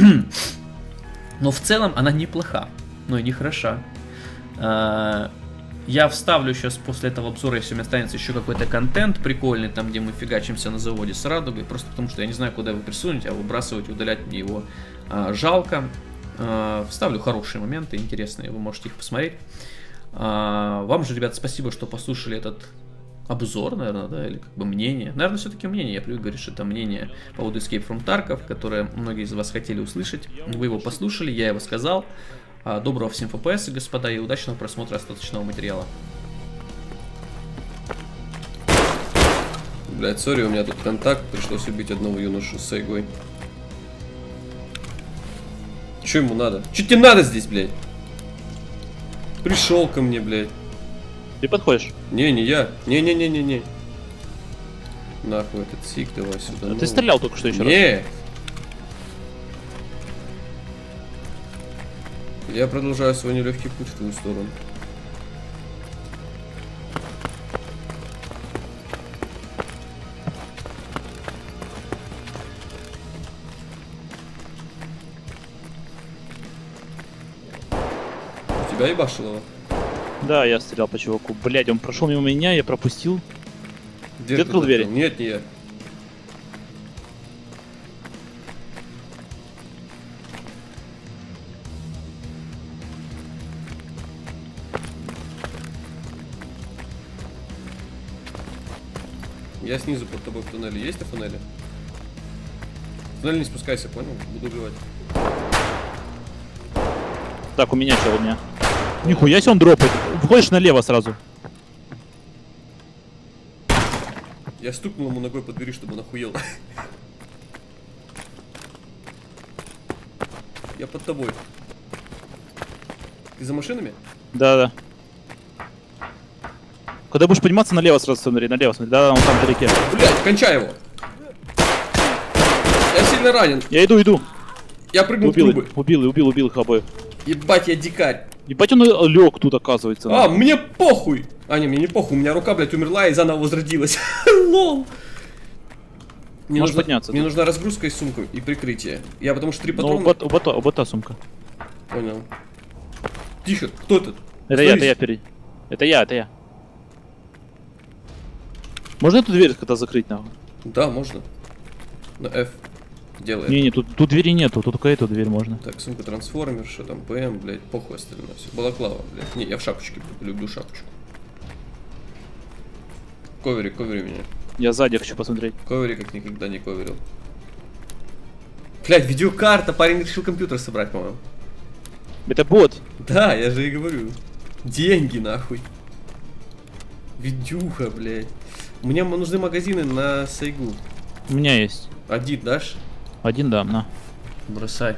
Но в целом она неплоха, но и не хороша. Я вставлю сейчас после этого обзора, если у меня останется еще какой-то контент прикольный, там где мы фигачимся на заводе с радугой, просто потому что я не знаю, куда его присунуть, а выбрасывать, удалять мне его жалко. Вставлю хорошие моменты, интересные, вы можете их посмотреть. Вам же, ребята, спасибо, что послушали этот обзор, наверное, да, или как бы мнение. Наверное, все-таки мнение, я привык говорить, что это мнение по поводу Escape from Tarkov, которое многие из вас хотели услышать. Вы его послушали, я его сказал. Доброго всем FPS, господа, и удачного просмотра остаточного материала. Блять, сори, у меня тут контакт, пришлось убить одного юношу с сайгой. Че ему надо? Че тебе надо здесь, блядь? Пришел ко мне, блядь. Ты подходишь? Не я. Не. Нахуй этот сик, давай сюда. Ты стрелял только что еще раз. Не. Я продолжаю свой нелегкий путь в твою сторону. У тебя ебашилово? Да, я стрелял по чуваку. Блять, он прошел мимо меня, я пропустил. Где ты открыл двери? Нет, не я. Я снизу под тобой в туннеле. Есть ты в туннеле? В туннель не спускайся, понял? Буду убивать. Так, у меня что, у меня? Нихуя себе он дропает. Выходишь налево сразу. Я стукнул ему ногой по двери, чтобы он охуел. Я под тобой. Ты за машинами? Да. Когда будешь подниматься, налево сразу смотри, налево смотри. Да, он там вдалеке. Блять, кончай его. Я сильно ранен. Я иду. Я прыгнул в трубы. Убил их обоих. Ебать, я дикарь. Ебать, он лег тут, оказывается. А, мне похуй. А, не, мне не похуй. У меня рука, блядь, умерла и заново возродилась. Лол. Мне Можешь нужно, подняться. Мне нужна разгрузка и сумка, и прикрытие. Я потому что 3 Ну, патрона... у бота сумка. Понял. Тихо, кто это? Это я впереди. Это я. Можно эту дверь когда закрыть, нахуй? Да, можно. На F. Делает. Не, тут двери нету, тут только эту дверь можно. Так, сумка трансформер, что там, ПМ, блядь, похуй остальное все. Балаклава, блядь. Не, я в шапочке люблю шапочку. Ковери меня. Я сзади хочу посмотреть. Ковери как никогда не коверил. Блядь, видеокарта, парень решил компьютер собрать, по-моему. Это бот. Да, я же и говорю. Деньги, нахуй. Видюха, блядь. Мне нужны магазины на сайгу. У меня есть. Один дашь? Один, да, на. Бросай.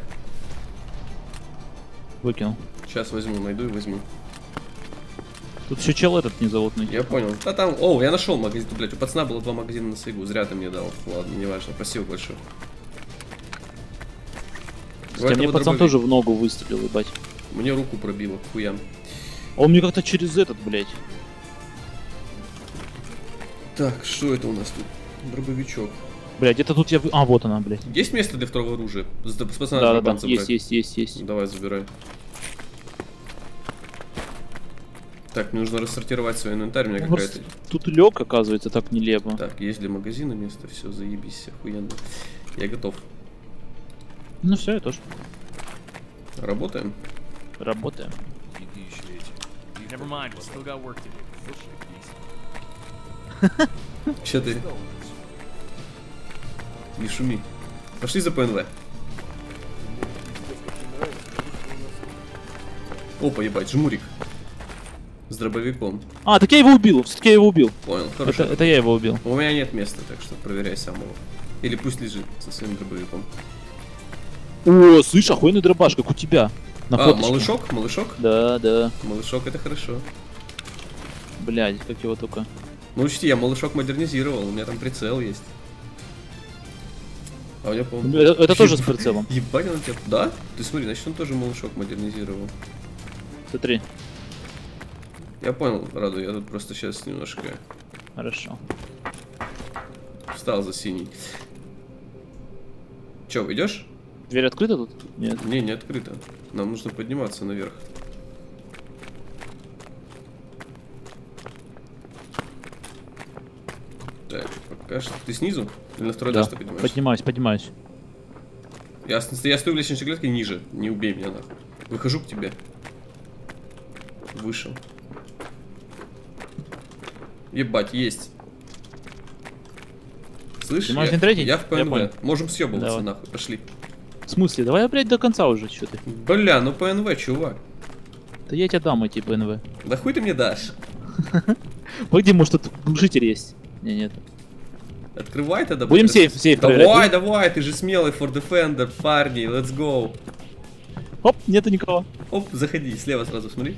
Выкинул. Сейчас возьму, найду и возьму. Тут еще чел этот незаводный. Я понял. А там, о, я нашел магазин, блядь, у пацана было 2 магазина на сайгу, зря ты мне дал. Ладно, не важно, спасибо большое. Кстати, мне пацан тоже в ногу выстрелил, ебать. Мне руку пробило, хуям. А он мне как-то через этот, блядь. Так, что это у нас тут? Дробовичок. Блядь, где-то тут я... А, вот она, блядь. Есть место для второго оружия? С пацана Да, есть. Давай, забирай. Так, мне нужно рассортировать свой инвентарь, у меня какая-то... Тут лег, оказывается, так нелепо. Так, есть для магазина место, все, заебись, охуенно. Я готов. Ну все, я тоже. Работаем? Работаем. Че ты? Не шуми. Пошли за ПНВ. Опа, ебать, жмурик. С дробовиком. А, так я его убил, все-таки я его убил. Понял, хорошо. Это я его убил. У меня нет места, так что проверяй сам его. Или пусть лежит со своим дробовиком. О, слышь, охуенный дробаш, как у тебя. На фоточке. малышок, малышок? Да, да. Малышок это хорошо. Блядь, как его только. Ну учти, я малышок модернизировал, у меня там прицел есть. А у меня, по-моему... Это тоже с прицелом. Ебать, он тебя... Да? Ты смотри, значит он тоже малышок модернизировал. Смотри. Я понял, Раду, я тут просто сейчас немножко Хорошо. встал за синий. Че, идешь? Дверь открыта тут? Нет. Не открыто. Нам нужно подниматься наверх. Так, пока что. Ты снизу? Или на второй Да. этаж ты поднимаешься? Поднимаюсь. Я стою в лестничной клетке ниже. Не убей меня, нахуй. Выхожу к тебе. Вышел. Ебать, есть. Слышь, Ты можешь не тратить? я в Я ПНВ. понял. Можем съебываться, Давай. нахуй. Пошли. В смысле? Давай, блядь, до конца уже, что ты? Бля, ну ПНВ, чувак. Да я тебе дам эти ПНВ. Да хуй ты мне дашь? Погоди, может тут глушитель есть? Не, нет. Открывай тогда. Будем блядь. сейф Давай, проверять. давай, ты же смелый for defender, парни, let's go. Оп, нету никого. Оп, заходи, слева сразу смотри.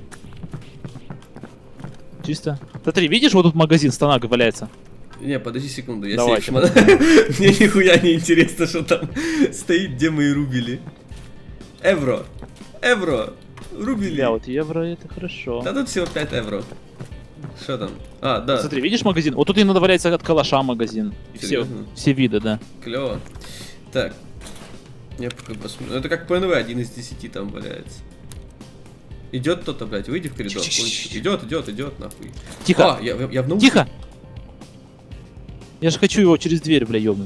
Чисто. Смотри, видишь, вот тут магазин станак валяется. Не, подожди секунду, я Давай, сейф Мне нихуя не интересно, что там стоит, где мои рубили. Евро, рубили. Бля, вот евро это хорошо. Да тут всего 5 евро. Что там? А, да, Смотри, видишь магазин? Вот тут и надо валяется от калаша магазин. И Серьезно? все виды, да. клево. Так, я пока посмотрю. Ну, это как ПНВ, 1 из 10 там валяется. Идет кто-то, блядь, выйди в коридор. Идет, нахуй. Тихо, А, я в наушниках. тихо! Я же хочу его через дверь, бля, ёбнуть.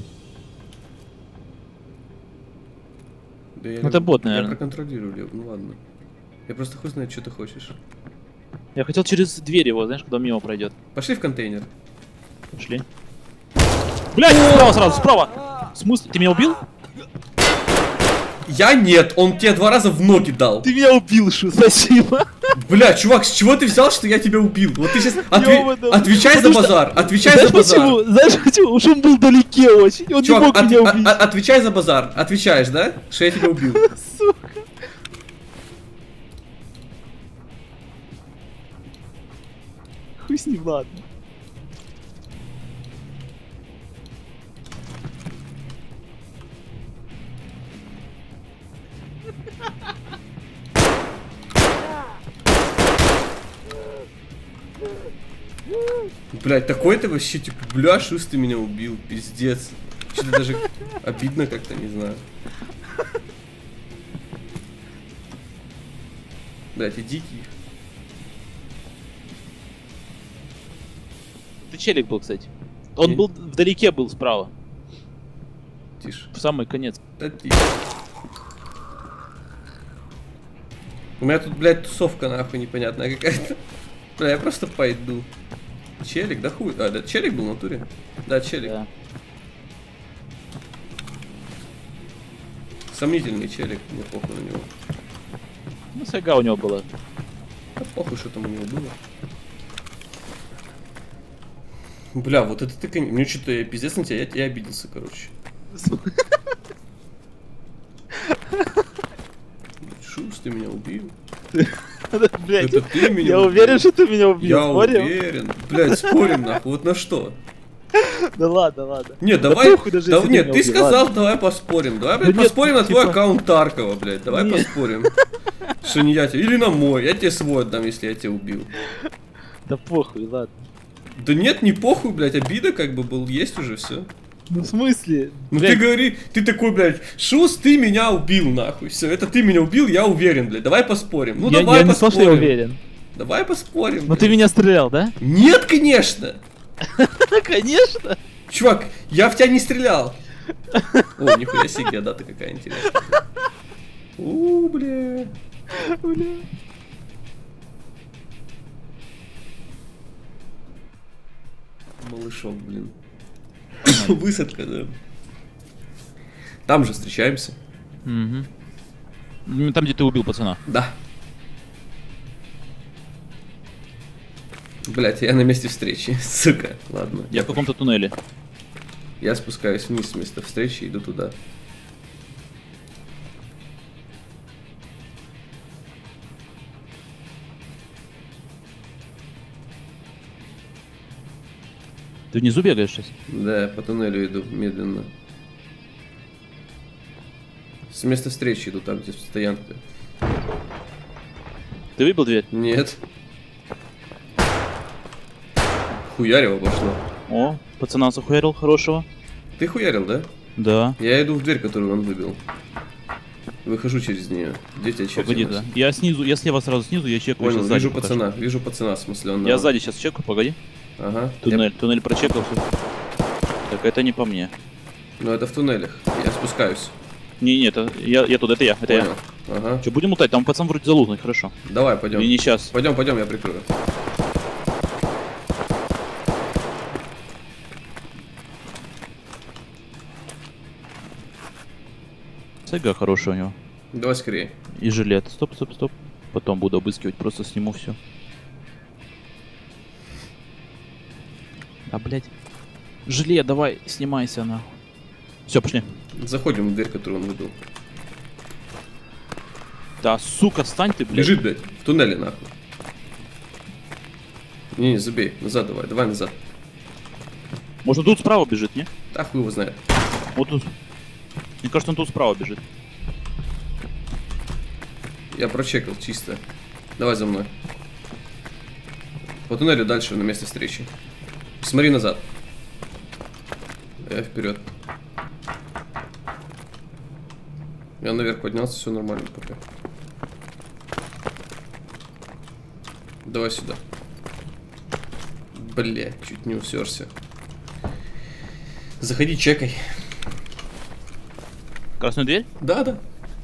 Да я Ну, это бот, Я наверное. проконтролирую, Лев, ну ладно. Я просто хуй знает, что ты хочешь. Я хотел через дверь его, знаешь, когда мимо пройдет. Пошли в контейнер. Пошли. Блядь, справа, справа! В смысле? Ты меня убил? Я нет, он тебе 2 раза в ноги дал. Ты меня убил, Шу, спасибо. Бля, чувак, с чего ты взял, что я тебя убил? Вот ты сейчас Ёбаный. отвечай за Потому что- базар, отвечай Знаешь за базар. почему? Знаешь почему? Уж он был далеке очень, он Чувак, не мог меня убить. отвечай за базар. Отвечаешь, да? Что я тебя убил. Сука. Хуй с ним, ладно. Блядь, такой ты вообще, типа, бля, Шус, ты меня убил, пиздец. Что-то даже обидно как-то, не знаю. Блядь, иди тихо. Ты челик был, кстати. Он был вдалеке, был справа. Тише. В самый конец. Да тихо. У меня тут, блядь, тусовка нахуй непонятная какая-то. Бля, я просто пойду. Челик, да хуй. А, да, челик был в натуре? Да, челик. Да. Сомнительный челик, мне похуй на него. Ну, сага у него была. Да похуй, что там у него было. Бля, вот это ты, мне что-то я пиздец на тебя, я обиделся, короче. Шус, ты меня убил. Блядь, Это ты меня я убил. уверен, что ты меня убил. Я Смотрим? уверен. Блядь, спорим нахуй, вот на что? Да ладно, ладно. Нет, Да давай, похуй, даже если нет, ты ты меня убил, сказал, ладно. давай поспорим. Давай, Ну блядь, нет, поспорим на твой типа- аккаунт Таркова, блядь. Давай Нет. поспорим. Что не я тебе, или на мой, я тебе свой отдам, если я тебя убил. Да похуй, ладно. Да нет, не похуй, блядь, обида как бы был, есть уже все. Ну в смысле? Ну Блядь, ты говори, ты такой, блядь, Шус, ты меня убил, нахуй. Все, это ты меня убил, я уверен, блядь. Давай поспорим. Ну я давай не сказал, поспорим. что я уверен. Давай поспорим. Но ты блядь. меня стрелял, да? Нет, конечно. Конечно. Чувак, я в тебя не стрелял. О, нихуя себе геодата какая интересная. Бля. Бля. Малышок, блин. Высадка, да. Там же встречаемся. Мгм. Ну, там, где ты убил пацана. Да. Блять, я на месте встречи. Сука, ладно. Я в каком-то туннеле. Я спускаюсь вниз с места встречи и иду туда. Ты внизу бегаешь сейчас? Да, по туннелю иду медленно. С места встречи иду, там, где стоянка. Ты выбил дверь? Нет. Хуярево пошло. О, пацана захуярил хорошего. Ты хуярил, да? Да. Я иду в дверь, которую он выбил. Выхожу через нее. Где тебя черти? Погоди, да. Я снизу, я слева сразу снизу, я чекаю. Понял, сейчас сзади вижу покажу. пацана, в смысле он... Я сзади сейчас чекаю, погоди. Ага. Туннель прочекал все. Так, это не по мне. Ну это в туннелях, я спускаюсь. Не, это я тут, это я. Понял. Ага. Че, будем лутать? Там пацан вроде залутный, хорошо. Давай, пойдем. И не сейчас. Пойдем, я прикрою. Сега хороший у него. Давай скорее. И жилет. Стоп. Потом буду обыскивать, просто сниму все. А, блядь. Жилет, давай, снимайся, на. Все, пошли. Заходим в дверь, которую он выбил. Да, сука, встань ты, блядь. Лежит, блядь, в туннеле, нахуй. Не, забей, назад давай назад. Может, он тут справа бежит, не? Да хуй его знает. Вот тут. Мне кажется, он тут справа бежит. Я прочекал чисто. Давай за мной. По туннелю дальше, на место встречи. Смотри назад. Я вперед. Я наверх поднялся, все нормально пока. Давай сюда. Бля, чуть не усерся. Заходи, чекай. Красную дверь? Да.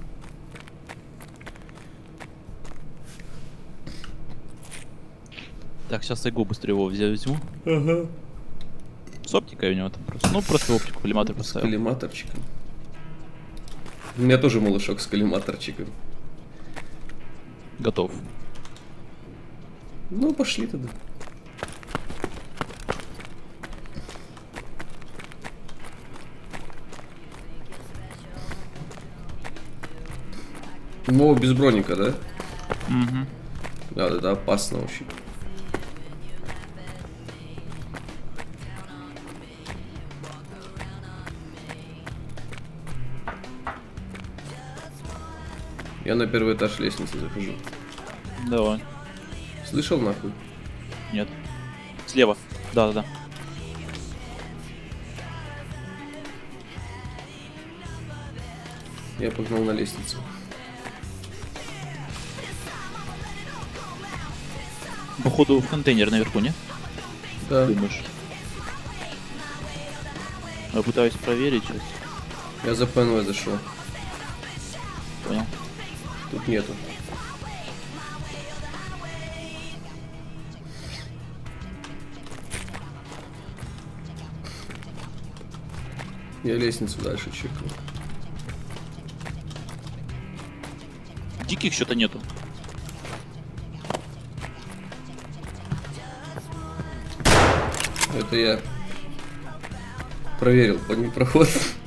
Так, сейчас Сайгу быстрее его возьму. Ага. С оптикой у него там просто. Ну, просто оптику, коллиматор С поставил. коллиматорчиком. У меня тоже малышок с коллиматорчиком. Готов. Ну, пошли тогда. Ну, без броника, да? Угу. Да, это опасно очень. Я на первый этаж лестницы захожу. Давай. Слышал нахуй? Нет. Слева. Да. Я погнал на лестницу. Походу в контейнер наверху, не? Да. Думаешь? Я пытаюсь проверить сейчас. Я за ПНВ зашел. Понял. Тут нету. Я лестницу дальше чекаю. Диких что-то нету. Это я проверил под ним проход.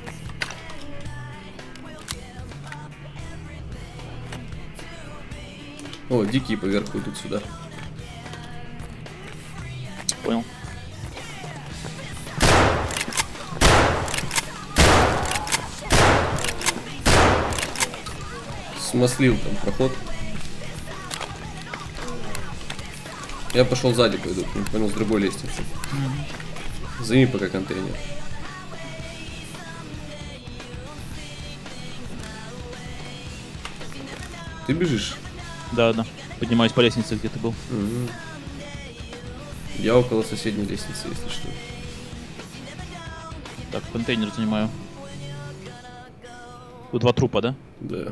О, дикие поверху идут сюда. Понял. Смаслил там проход. Я пошел сзади пойду, не понял, с другой лестницы. Займи пока контейнер. Ты бежишь? Да. Поднимаюсь по лестнице, где ты был. Угу. Я около соседней лестницы, если что. Так, контейнер занимаю. Тут 2 трупа, да? Да.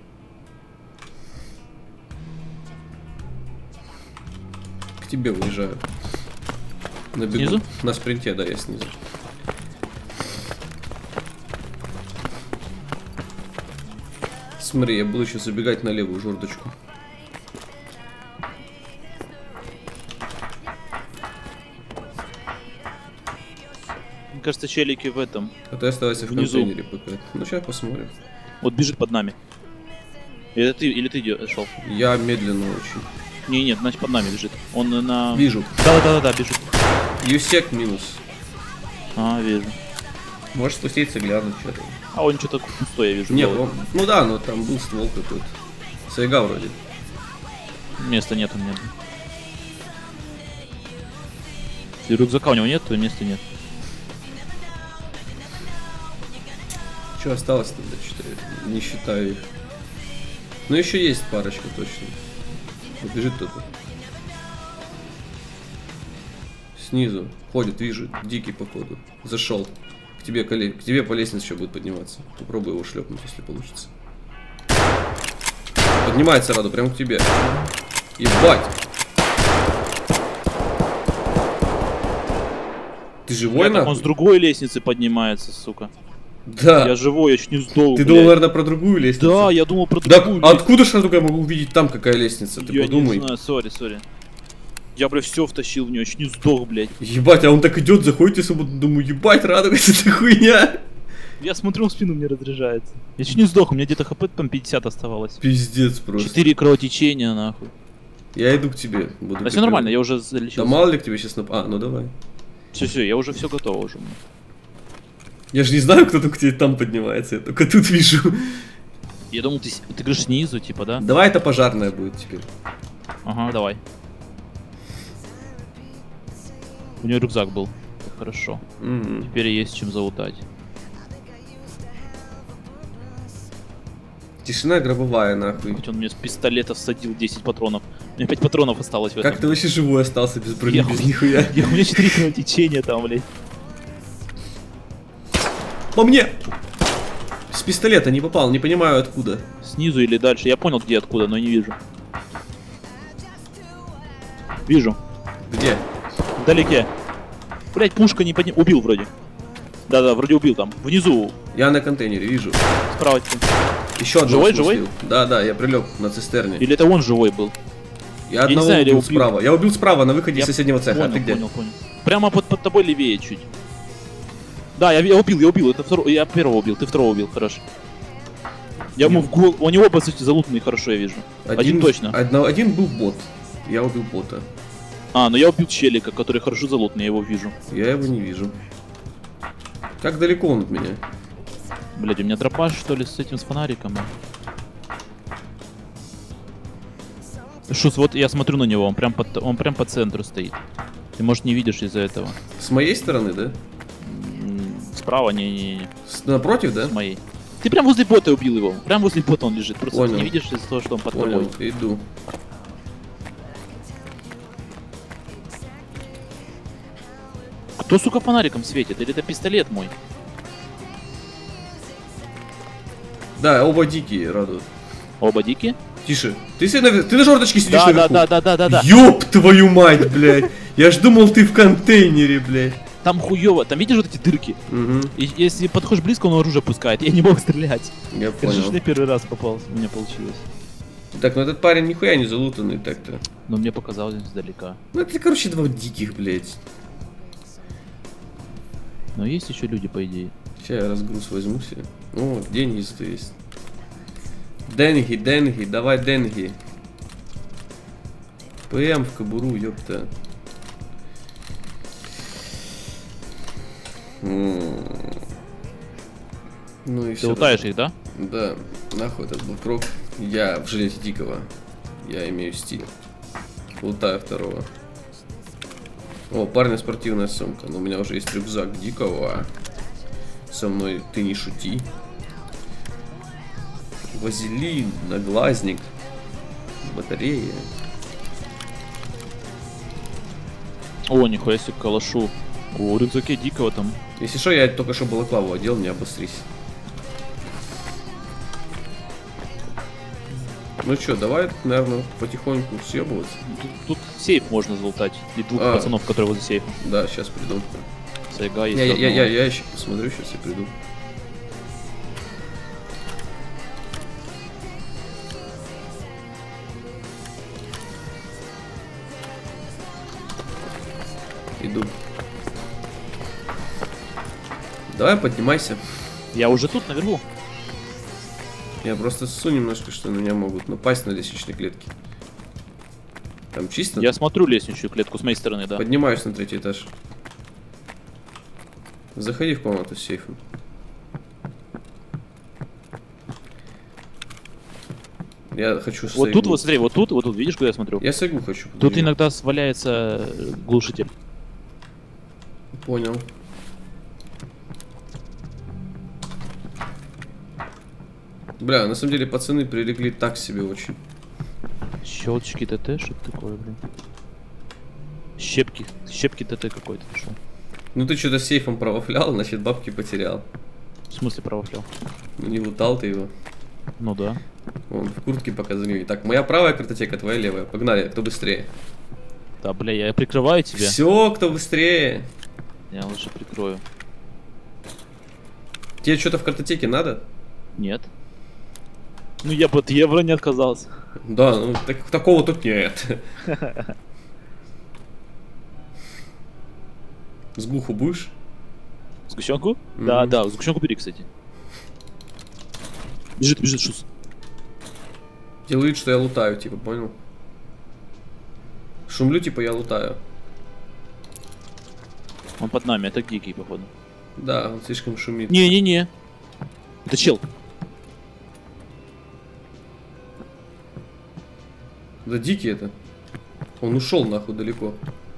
К тебе уезжаю. На бегу. Снизу? На спринте, да, я снизу. Смотри, я буду сейчас забегать на левую жердочку. Мне кажется, челики в этом. А ты оставайся Внизу. в контейнере пока. Ну, сейчас посмотрим. Вот бежит под нами. Или ты шел? Я медленно очень. Нет, значит под нами бежит. Он на... Вижу. Да, бежит. Юсек минус. А, вижу. Можешь спуститься, глянуть, что там. А он что-то пустое, я вижу. Нет, голый. ну да, но там был ствол какой-то. Сайга вроде. Места нет у меня. Если рюкзака у него нет, то места нет. Что осталось тогда, что не считаю их. Но еще есть парочка точно. Вот бежит кто-то. Снизу. Ходит, вижу. Дикий походу. Зашел. К тебе по лестнице еще будет подниматься. Попробуй его шлепнуть, если получится. Поднимается Раду, прямо к тебе. Ебать! Ты живой, Так он нахуй? с другой лестницы поднимается, сука. Да. Я живой, я чуть не сдох. Ты блядь. думал, наверное, про другую лестницу? Да, я думал про Да другую. откуда ж я только могу увидеть там, какая лестница? Ты Я подумай. не знаю, сори. Я, блядь, все втащил в нее, чуть не сдох, блядь. Ебать, а он так идет, заходит и свободно, думаю, ебать, Раду, это хуйня. Я смотрю, в спину мне разряжается. Я чуть не сдох, у меня где-то хп там 50 оставалось. Пиздец просто. 4 кровотечения, нахуй. Я иду к тебе. Буду Да все нормально, я уже залечился. Да мало ли к тебе сейчас А, ну давай. Все, я уже все готово уже. Я же не знаю, кто только тебе там поднимается, я только тут вижу. Я думал, ты говоришь снизу, типа, да? Давай это пожарная будет теперь. Ага, давай. У него рюкзак был. Хорошо. Мгм. Теперь есть чем залутать. Тишина гробовая, нахуй. Хоть он мне с пистолета всадил 10 патронов. У меня 5 патронов осталось в этом. Как ты вообще живой остался без брони, Я без хуй- нихуя? У меня 4 кровотечения там, блядь. По мне! С пистолета не попал, не понимаю откуда. Снизу или дальше. Я понял, где откуда, но не вижу. Вижу. Где? Вдалеке. Блять, пушка не поднял. Убил вроде. Да, вроде убил там. Внизу. Я на контейнере, вижу. Справа. Еще одного Живой, спустил. живой? Да, я прилег на цистерне. Или это он живой был? Я не одного знаю, или убил убил. справа. Я убил справа на выходе Я из соседнего цеха. А ты где? Понял. Прямо под тобой левее чуть. Да, я убил. Это я первого убил, ты второго убил, хорошо. Я ему в голову. У него, по сути, залутанный, хорошо, я вижу. Один точно. Один был бот. Я убил бота. А, но я убил челика, который хорошо залутанный, я его вижу. Я его не вижу. Как далеко он от меня? Блядь, у меня дропаж, что ли, с этим, с фонариком. Шус, вот я смотрю на него, он прям по центру стоит. Ты, может, не видишь из-за этого. С моей стороны, да? Справа, не. Напротив, да? С моей. Ты прям возле бота убил его. Прям возле бота он лежит. Просто Понял. ты не видишь из-за того, что он под Понял, тобой. иду. Кто, сука, фонариком светит? Или это пистолет мой? Да, оба дикие, радуют. Оба дикие? Тише. Ты на жердочке сидишь наверху? Да. Ёб твою мать, блядь. Я ж думал, ты в контейнере, блядь. Там хуёво, там видишь вот эти дырки? Угу, И если подходишь близко, он оружие пускает. Я не мог стрелять. я Хорошо, что понял. я первый раз попался, у меня получилось. Так, ну этот парень нихуя не залутанный так-то. Но мне показалось издалека. Ну это, короче, два диких, блядь. Но есть еще люди, по идее. Сейчас я разгруз возьму себе. О, деньги зато есть. Деньги, давай деньги. ПМ в кобуру, ёпта. Ну и Ты все. лутаешь их, да? Да, нахуй этот блокрок. Я в жилете дикого. Я имею стиль. Лутаю второго. О, парня спортивная сумка. Но у меня уже есть рюкзак дикого. Со мной ты не шути. Вазелин, наглазник, батарея. О, нихуя себе калашу. О, рюкзаке дикого там. Если что, я только что балаклаву одел, не обострись. Ну что, давай, наверное, потихоньку съебываться. Тут сейф можно залутать. И двух А. пацанов, которые возле сейфа. Да, сейчас приду. Сайга есть. Я одного. еще посмотрю, сейчас я приду. Иду. Давай поднимайся. Я уже тут, наверху. Я просто ссу немножко, что на меня могут напасть на лестничной клетке. Там чисто? Я смотрю лестничную клетку с моей стороны, да. Поднимаюсь на 3-й этаж. Заходи в комнату с сейфом. Я хочу Вот тут вот, смотри, вот тут, видишь, куда я смотрю? Я сайгу хочу. Тут подвинуть. иногда валяется глушитель. Понял. Бля, на самом деле пацаны прилегли так себе очень. Щелчки ТТ, что такое, блин? Щепки ТТ какой-то нашел. Ну ты что-то с сейфом провафлял, значит бабки потерял. В смысле провафлял? Ну не лутал ты его. Ну да. Вон, в куртке показывали. Так, моя правая картотека, твоя левая. Погнали, кто быстрее. Да, бля, я прикрываю тебя. Все, кто быстрее. Я лучше прикрою. Тебе что-то в картотеке надо? Нет. Ну я бы от евро не отказался. Да, ну такого тут нет. Сгуху будешь? Сгущенку? Да, да, сгущенку бери, кстати. Бежит шус. Делает, что я лутаю, типа, понял? Шумлю, типа, я лутаю. Он под нами, это дикий, походу. Да, он слишком шумит. Не-не-не. Это чел. Да дикий это. Он ушел нахуй далеко.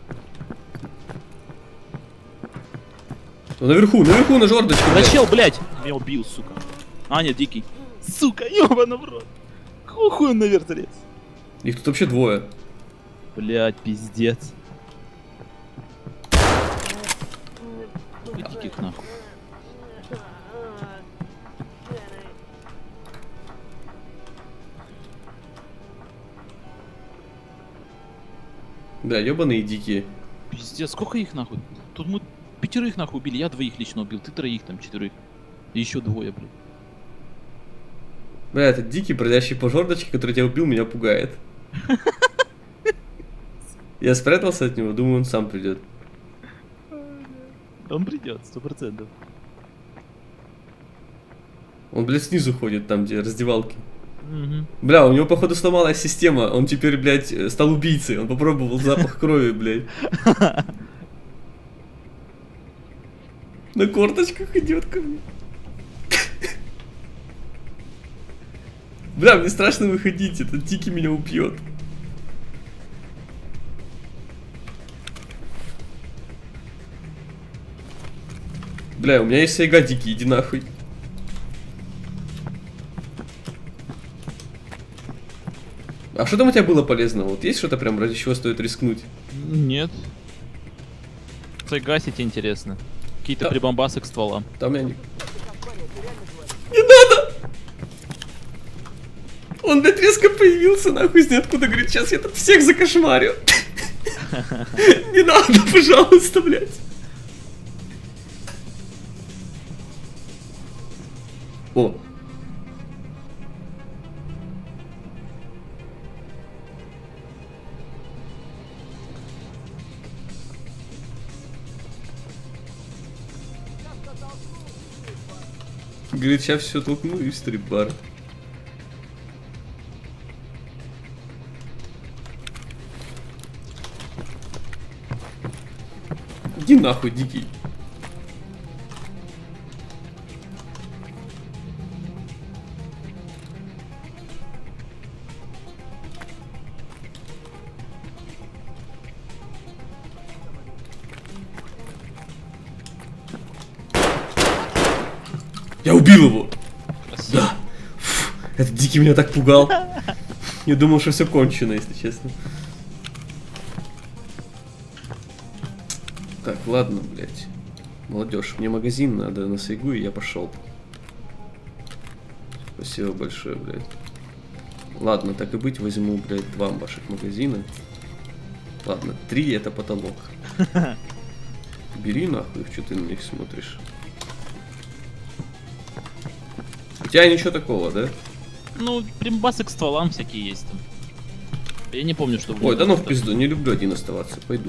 Он наверху на жердочке. Да чел, блядь! Меня убил, сука. А, нет, дикий. Сука, ёбаный в рот. Хуй он на вертолет. Их тут вообще двое. Блядь, пиздец. Диких нахуй. Да, ебаные дикие. Пиздец, сколько их нахуй? Тут мы 5 нахуй убили, я 2 лично убил, ты 3 там, 4. И еще 2, блядь. Бля, этот дикий, бродящий по жердочке, который тебя убил, меня пугает. Я спрятался от него, думаю, он сам придет. Он придет, 100%. Он, блядь, снизу ходит, там, где раздевалки. Угу. Бля, у него, походу, сломалась система. Он теперь, блядь, стал убийцей. Он попробовал запах крови, блядь. На корточках идет ко мне. Бля, мне страшно выходить. Этот Тики меня убьет. Бля, у меня есть сайга дикий, иди нахуй. А что там у тебя было полезного? Вот есть что-то прям, ради чего стоит рискнуть? Нет. Гасить интересно. Какие-то прибамбасы к стволам. Там я не... Не надо! Он, блядь, резко появился, нахуй, из ниоткуда, говорит, сейчас я тут всех закошмарю. Не надо, пожалуйста, блядь. О. Говорит, сейчас все толкну и в стрип-бар. Иди нахуй, дикий. Я убил его! Спасибо. Да! Фу, этот дикий меня так пугал. Я думал, что все кончено, если честно. Так, ладно, блядь. Молодежь, мне магазин надо на сайгу, и я пошел. Спасибо большое, блядь. Ладно, так и быть, возьму, блядь, 2 ваших магазина. Ладно, 3 это потолок. Бери нахуй, что ты на них смотришь. У тебя ничего такого, да? Ну, прибамбасы к стволам всякие есть там. Я не помню, что... Ой, да ну в пизду, не люблю один оставаться, пойду.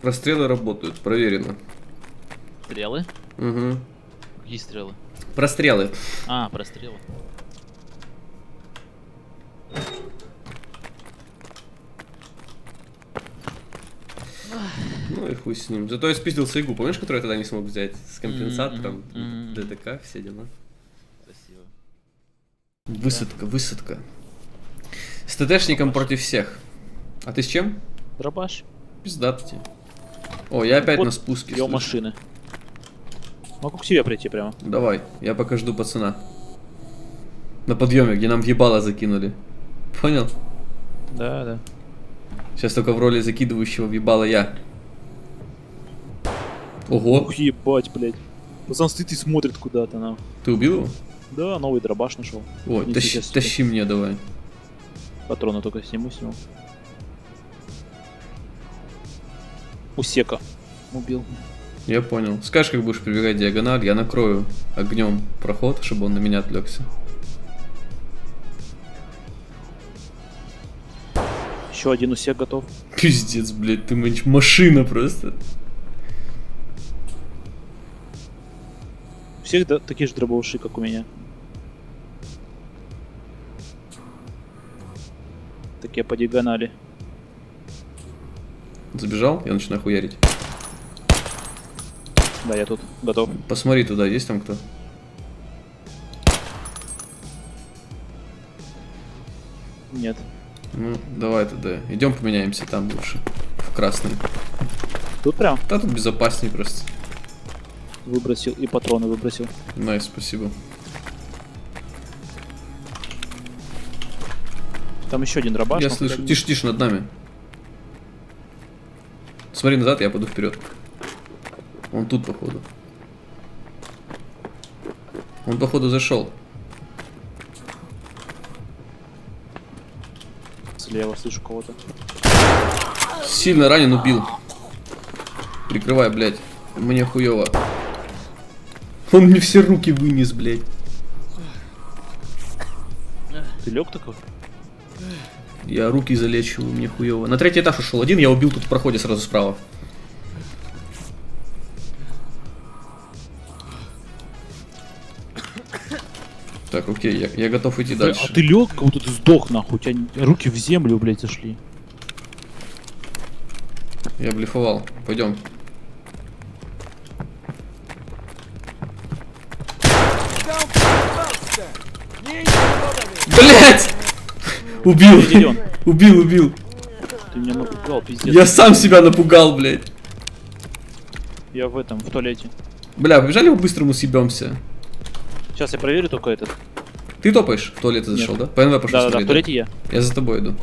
Прострелы работают, проверено. Стрелы? Угу. Какие стрелы? Прострелы. А, прострелы. Ну и хуй с ним. Зато я спиздил Сайгу, помнишь, который я тогда не смог взять? С компенсатором, ДТК, все дела. Красиво. Высадка, высадка. С ТТшником против всех. А ты с чем? Дробаш. Пиздато тебе. О, я опять Вот на спуске. его слышу. машины. Могу к себе прийти прямо. Давай, я пока жду пацана. На подъеме, где нам въебало закинули. Понял? Да, да. Сейчас только в роли закидывающего въебало я. Ого, Ух, ебать, блядь. Пацан стоит и смотрит куда-то нам. ты убил его? Да, новый дробаш нашел. Ой, Не тащи, сейчас, тащи мне давай. Патроны только сниму. Усека. Убил. Я понял. Скажешь, как будешь прибегать диагональ, я накрою огнем проход, чтобы он на меня отвлекся. Еще один усек готов. Пиздец, блядь, ты машина просто. У всех такие же дробовыши, как у меня. Такие по диагонали. Забежал, я начинаю хуярить. Да, я тут готов. Посмотри туда, есть там кто? Нет. Ну, давай туда. Идем поменяемся там лучше. В красный. Тут прям Да тут безопаснее просто. выбросил и патроны выбросил. Найс, спасибо. Там еще один дробаш. Я но слышу. куда-нибудь. Тише, тише, над нами. Смотри назад, я пойду вперед. Он тут, походу. Он, походу, зашел. Слева слышу кого-то. Сильно ранен, убил. Прикрывай, блядь. Мне хуёво. Он мне все руки вынес, блядь. Ты лег такой? Я руки залечиваю, мне хуёво. На третий этаж ушел один, я убил тут в проходе сразу справа. Так, окей, я готов идти дальше. А ты лег, как будто ты сдох нахуй. У тебя руки в землю, блядь, зашли. Я блефовал. Пойдем. Блять! Убил! Где он? Убил! Ты меня напугал, пиздец. Я сам себя напугал, блядь. Я в этом, в туалете. Бля, побежали по-быстрому съебемся. Сейчас я проверю только этот. Ты топаешь? В туалет зашел, Нет. да? По НВ пошел Да, в смотреть, туалете я. Я за тобой иду.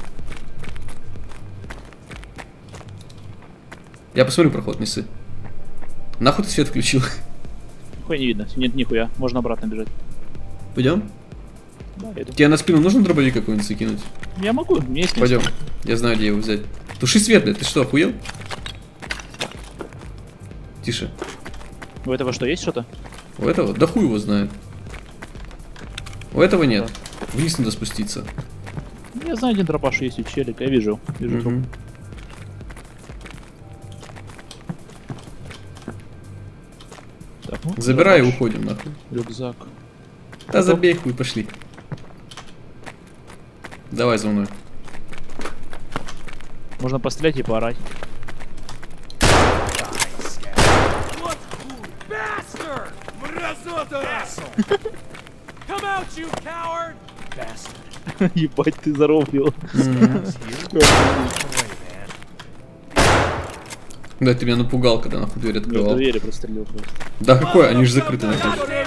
Я посмотрю проход, не ссы. Нахуй ты свет включил? Нихуя не видно. Нет, нихуя. Можно обратно бежать. Пойдем? Да, я иду. Тебе на спину нужно дробовик какой-нибудь закинуть? Я могу, у меня есть место. Пойдем. Я знаю, где его взять. Туши свет, блядь, ты что, охуел? Тише. У этого что, есть что-то? У этого? Да хуй его знает. У этого нет. Вниз надо спуститься. Я знаю, один дробаш есть у челика. Я вижу. Вижу труп. Мгм. Так, ну, Забирай и дробаш, уходим, нахуй. рюкзак. Да забей хуй, пошли. Давай за мной. Можно пострелять и поорать. Ебать, ты заробил. Да, ты меня напугал, когда нахуй дверь Я открывал. двери прострелил просто. Да какой, они же закрыты нахуй.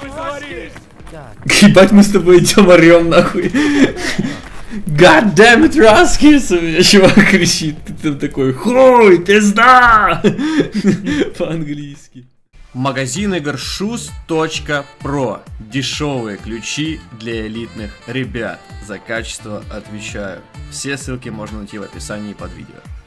Ебать, мы с тобой идем орем нахуй. God damn it, Раскис! У меня чувак кричит. Ты там такой, хуй, пизда! По-английски. Магазин игр shoes.pro. Дешевые ключи для элитных ребят. За качество отвечаю. Все ссылки можно найти в описании под видео.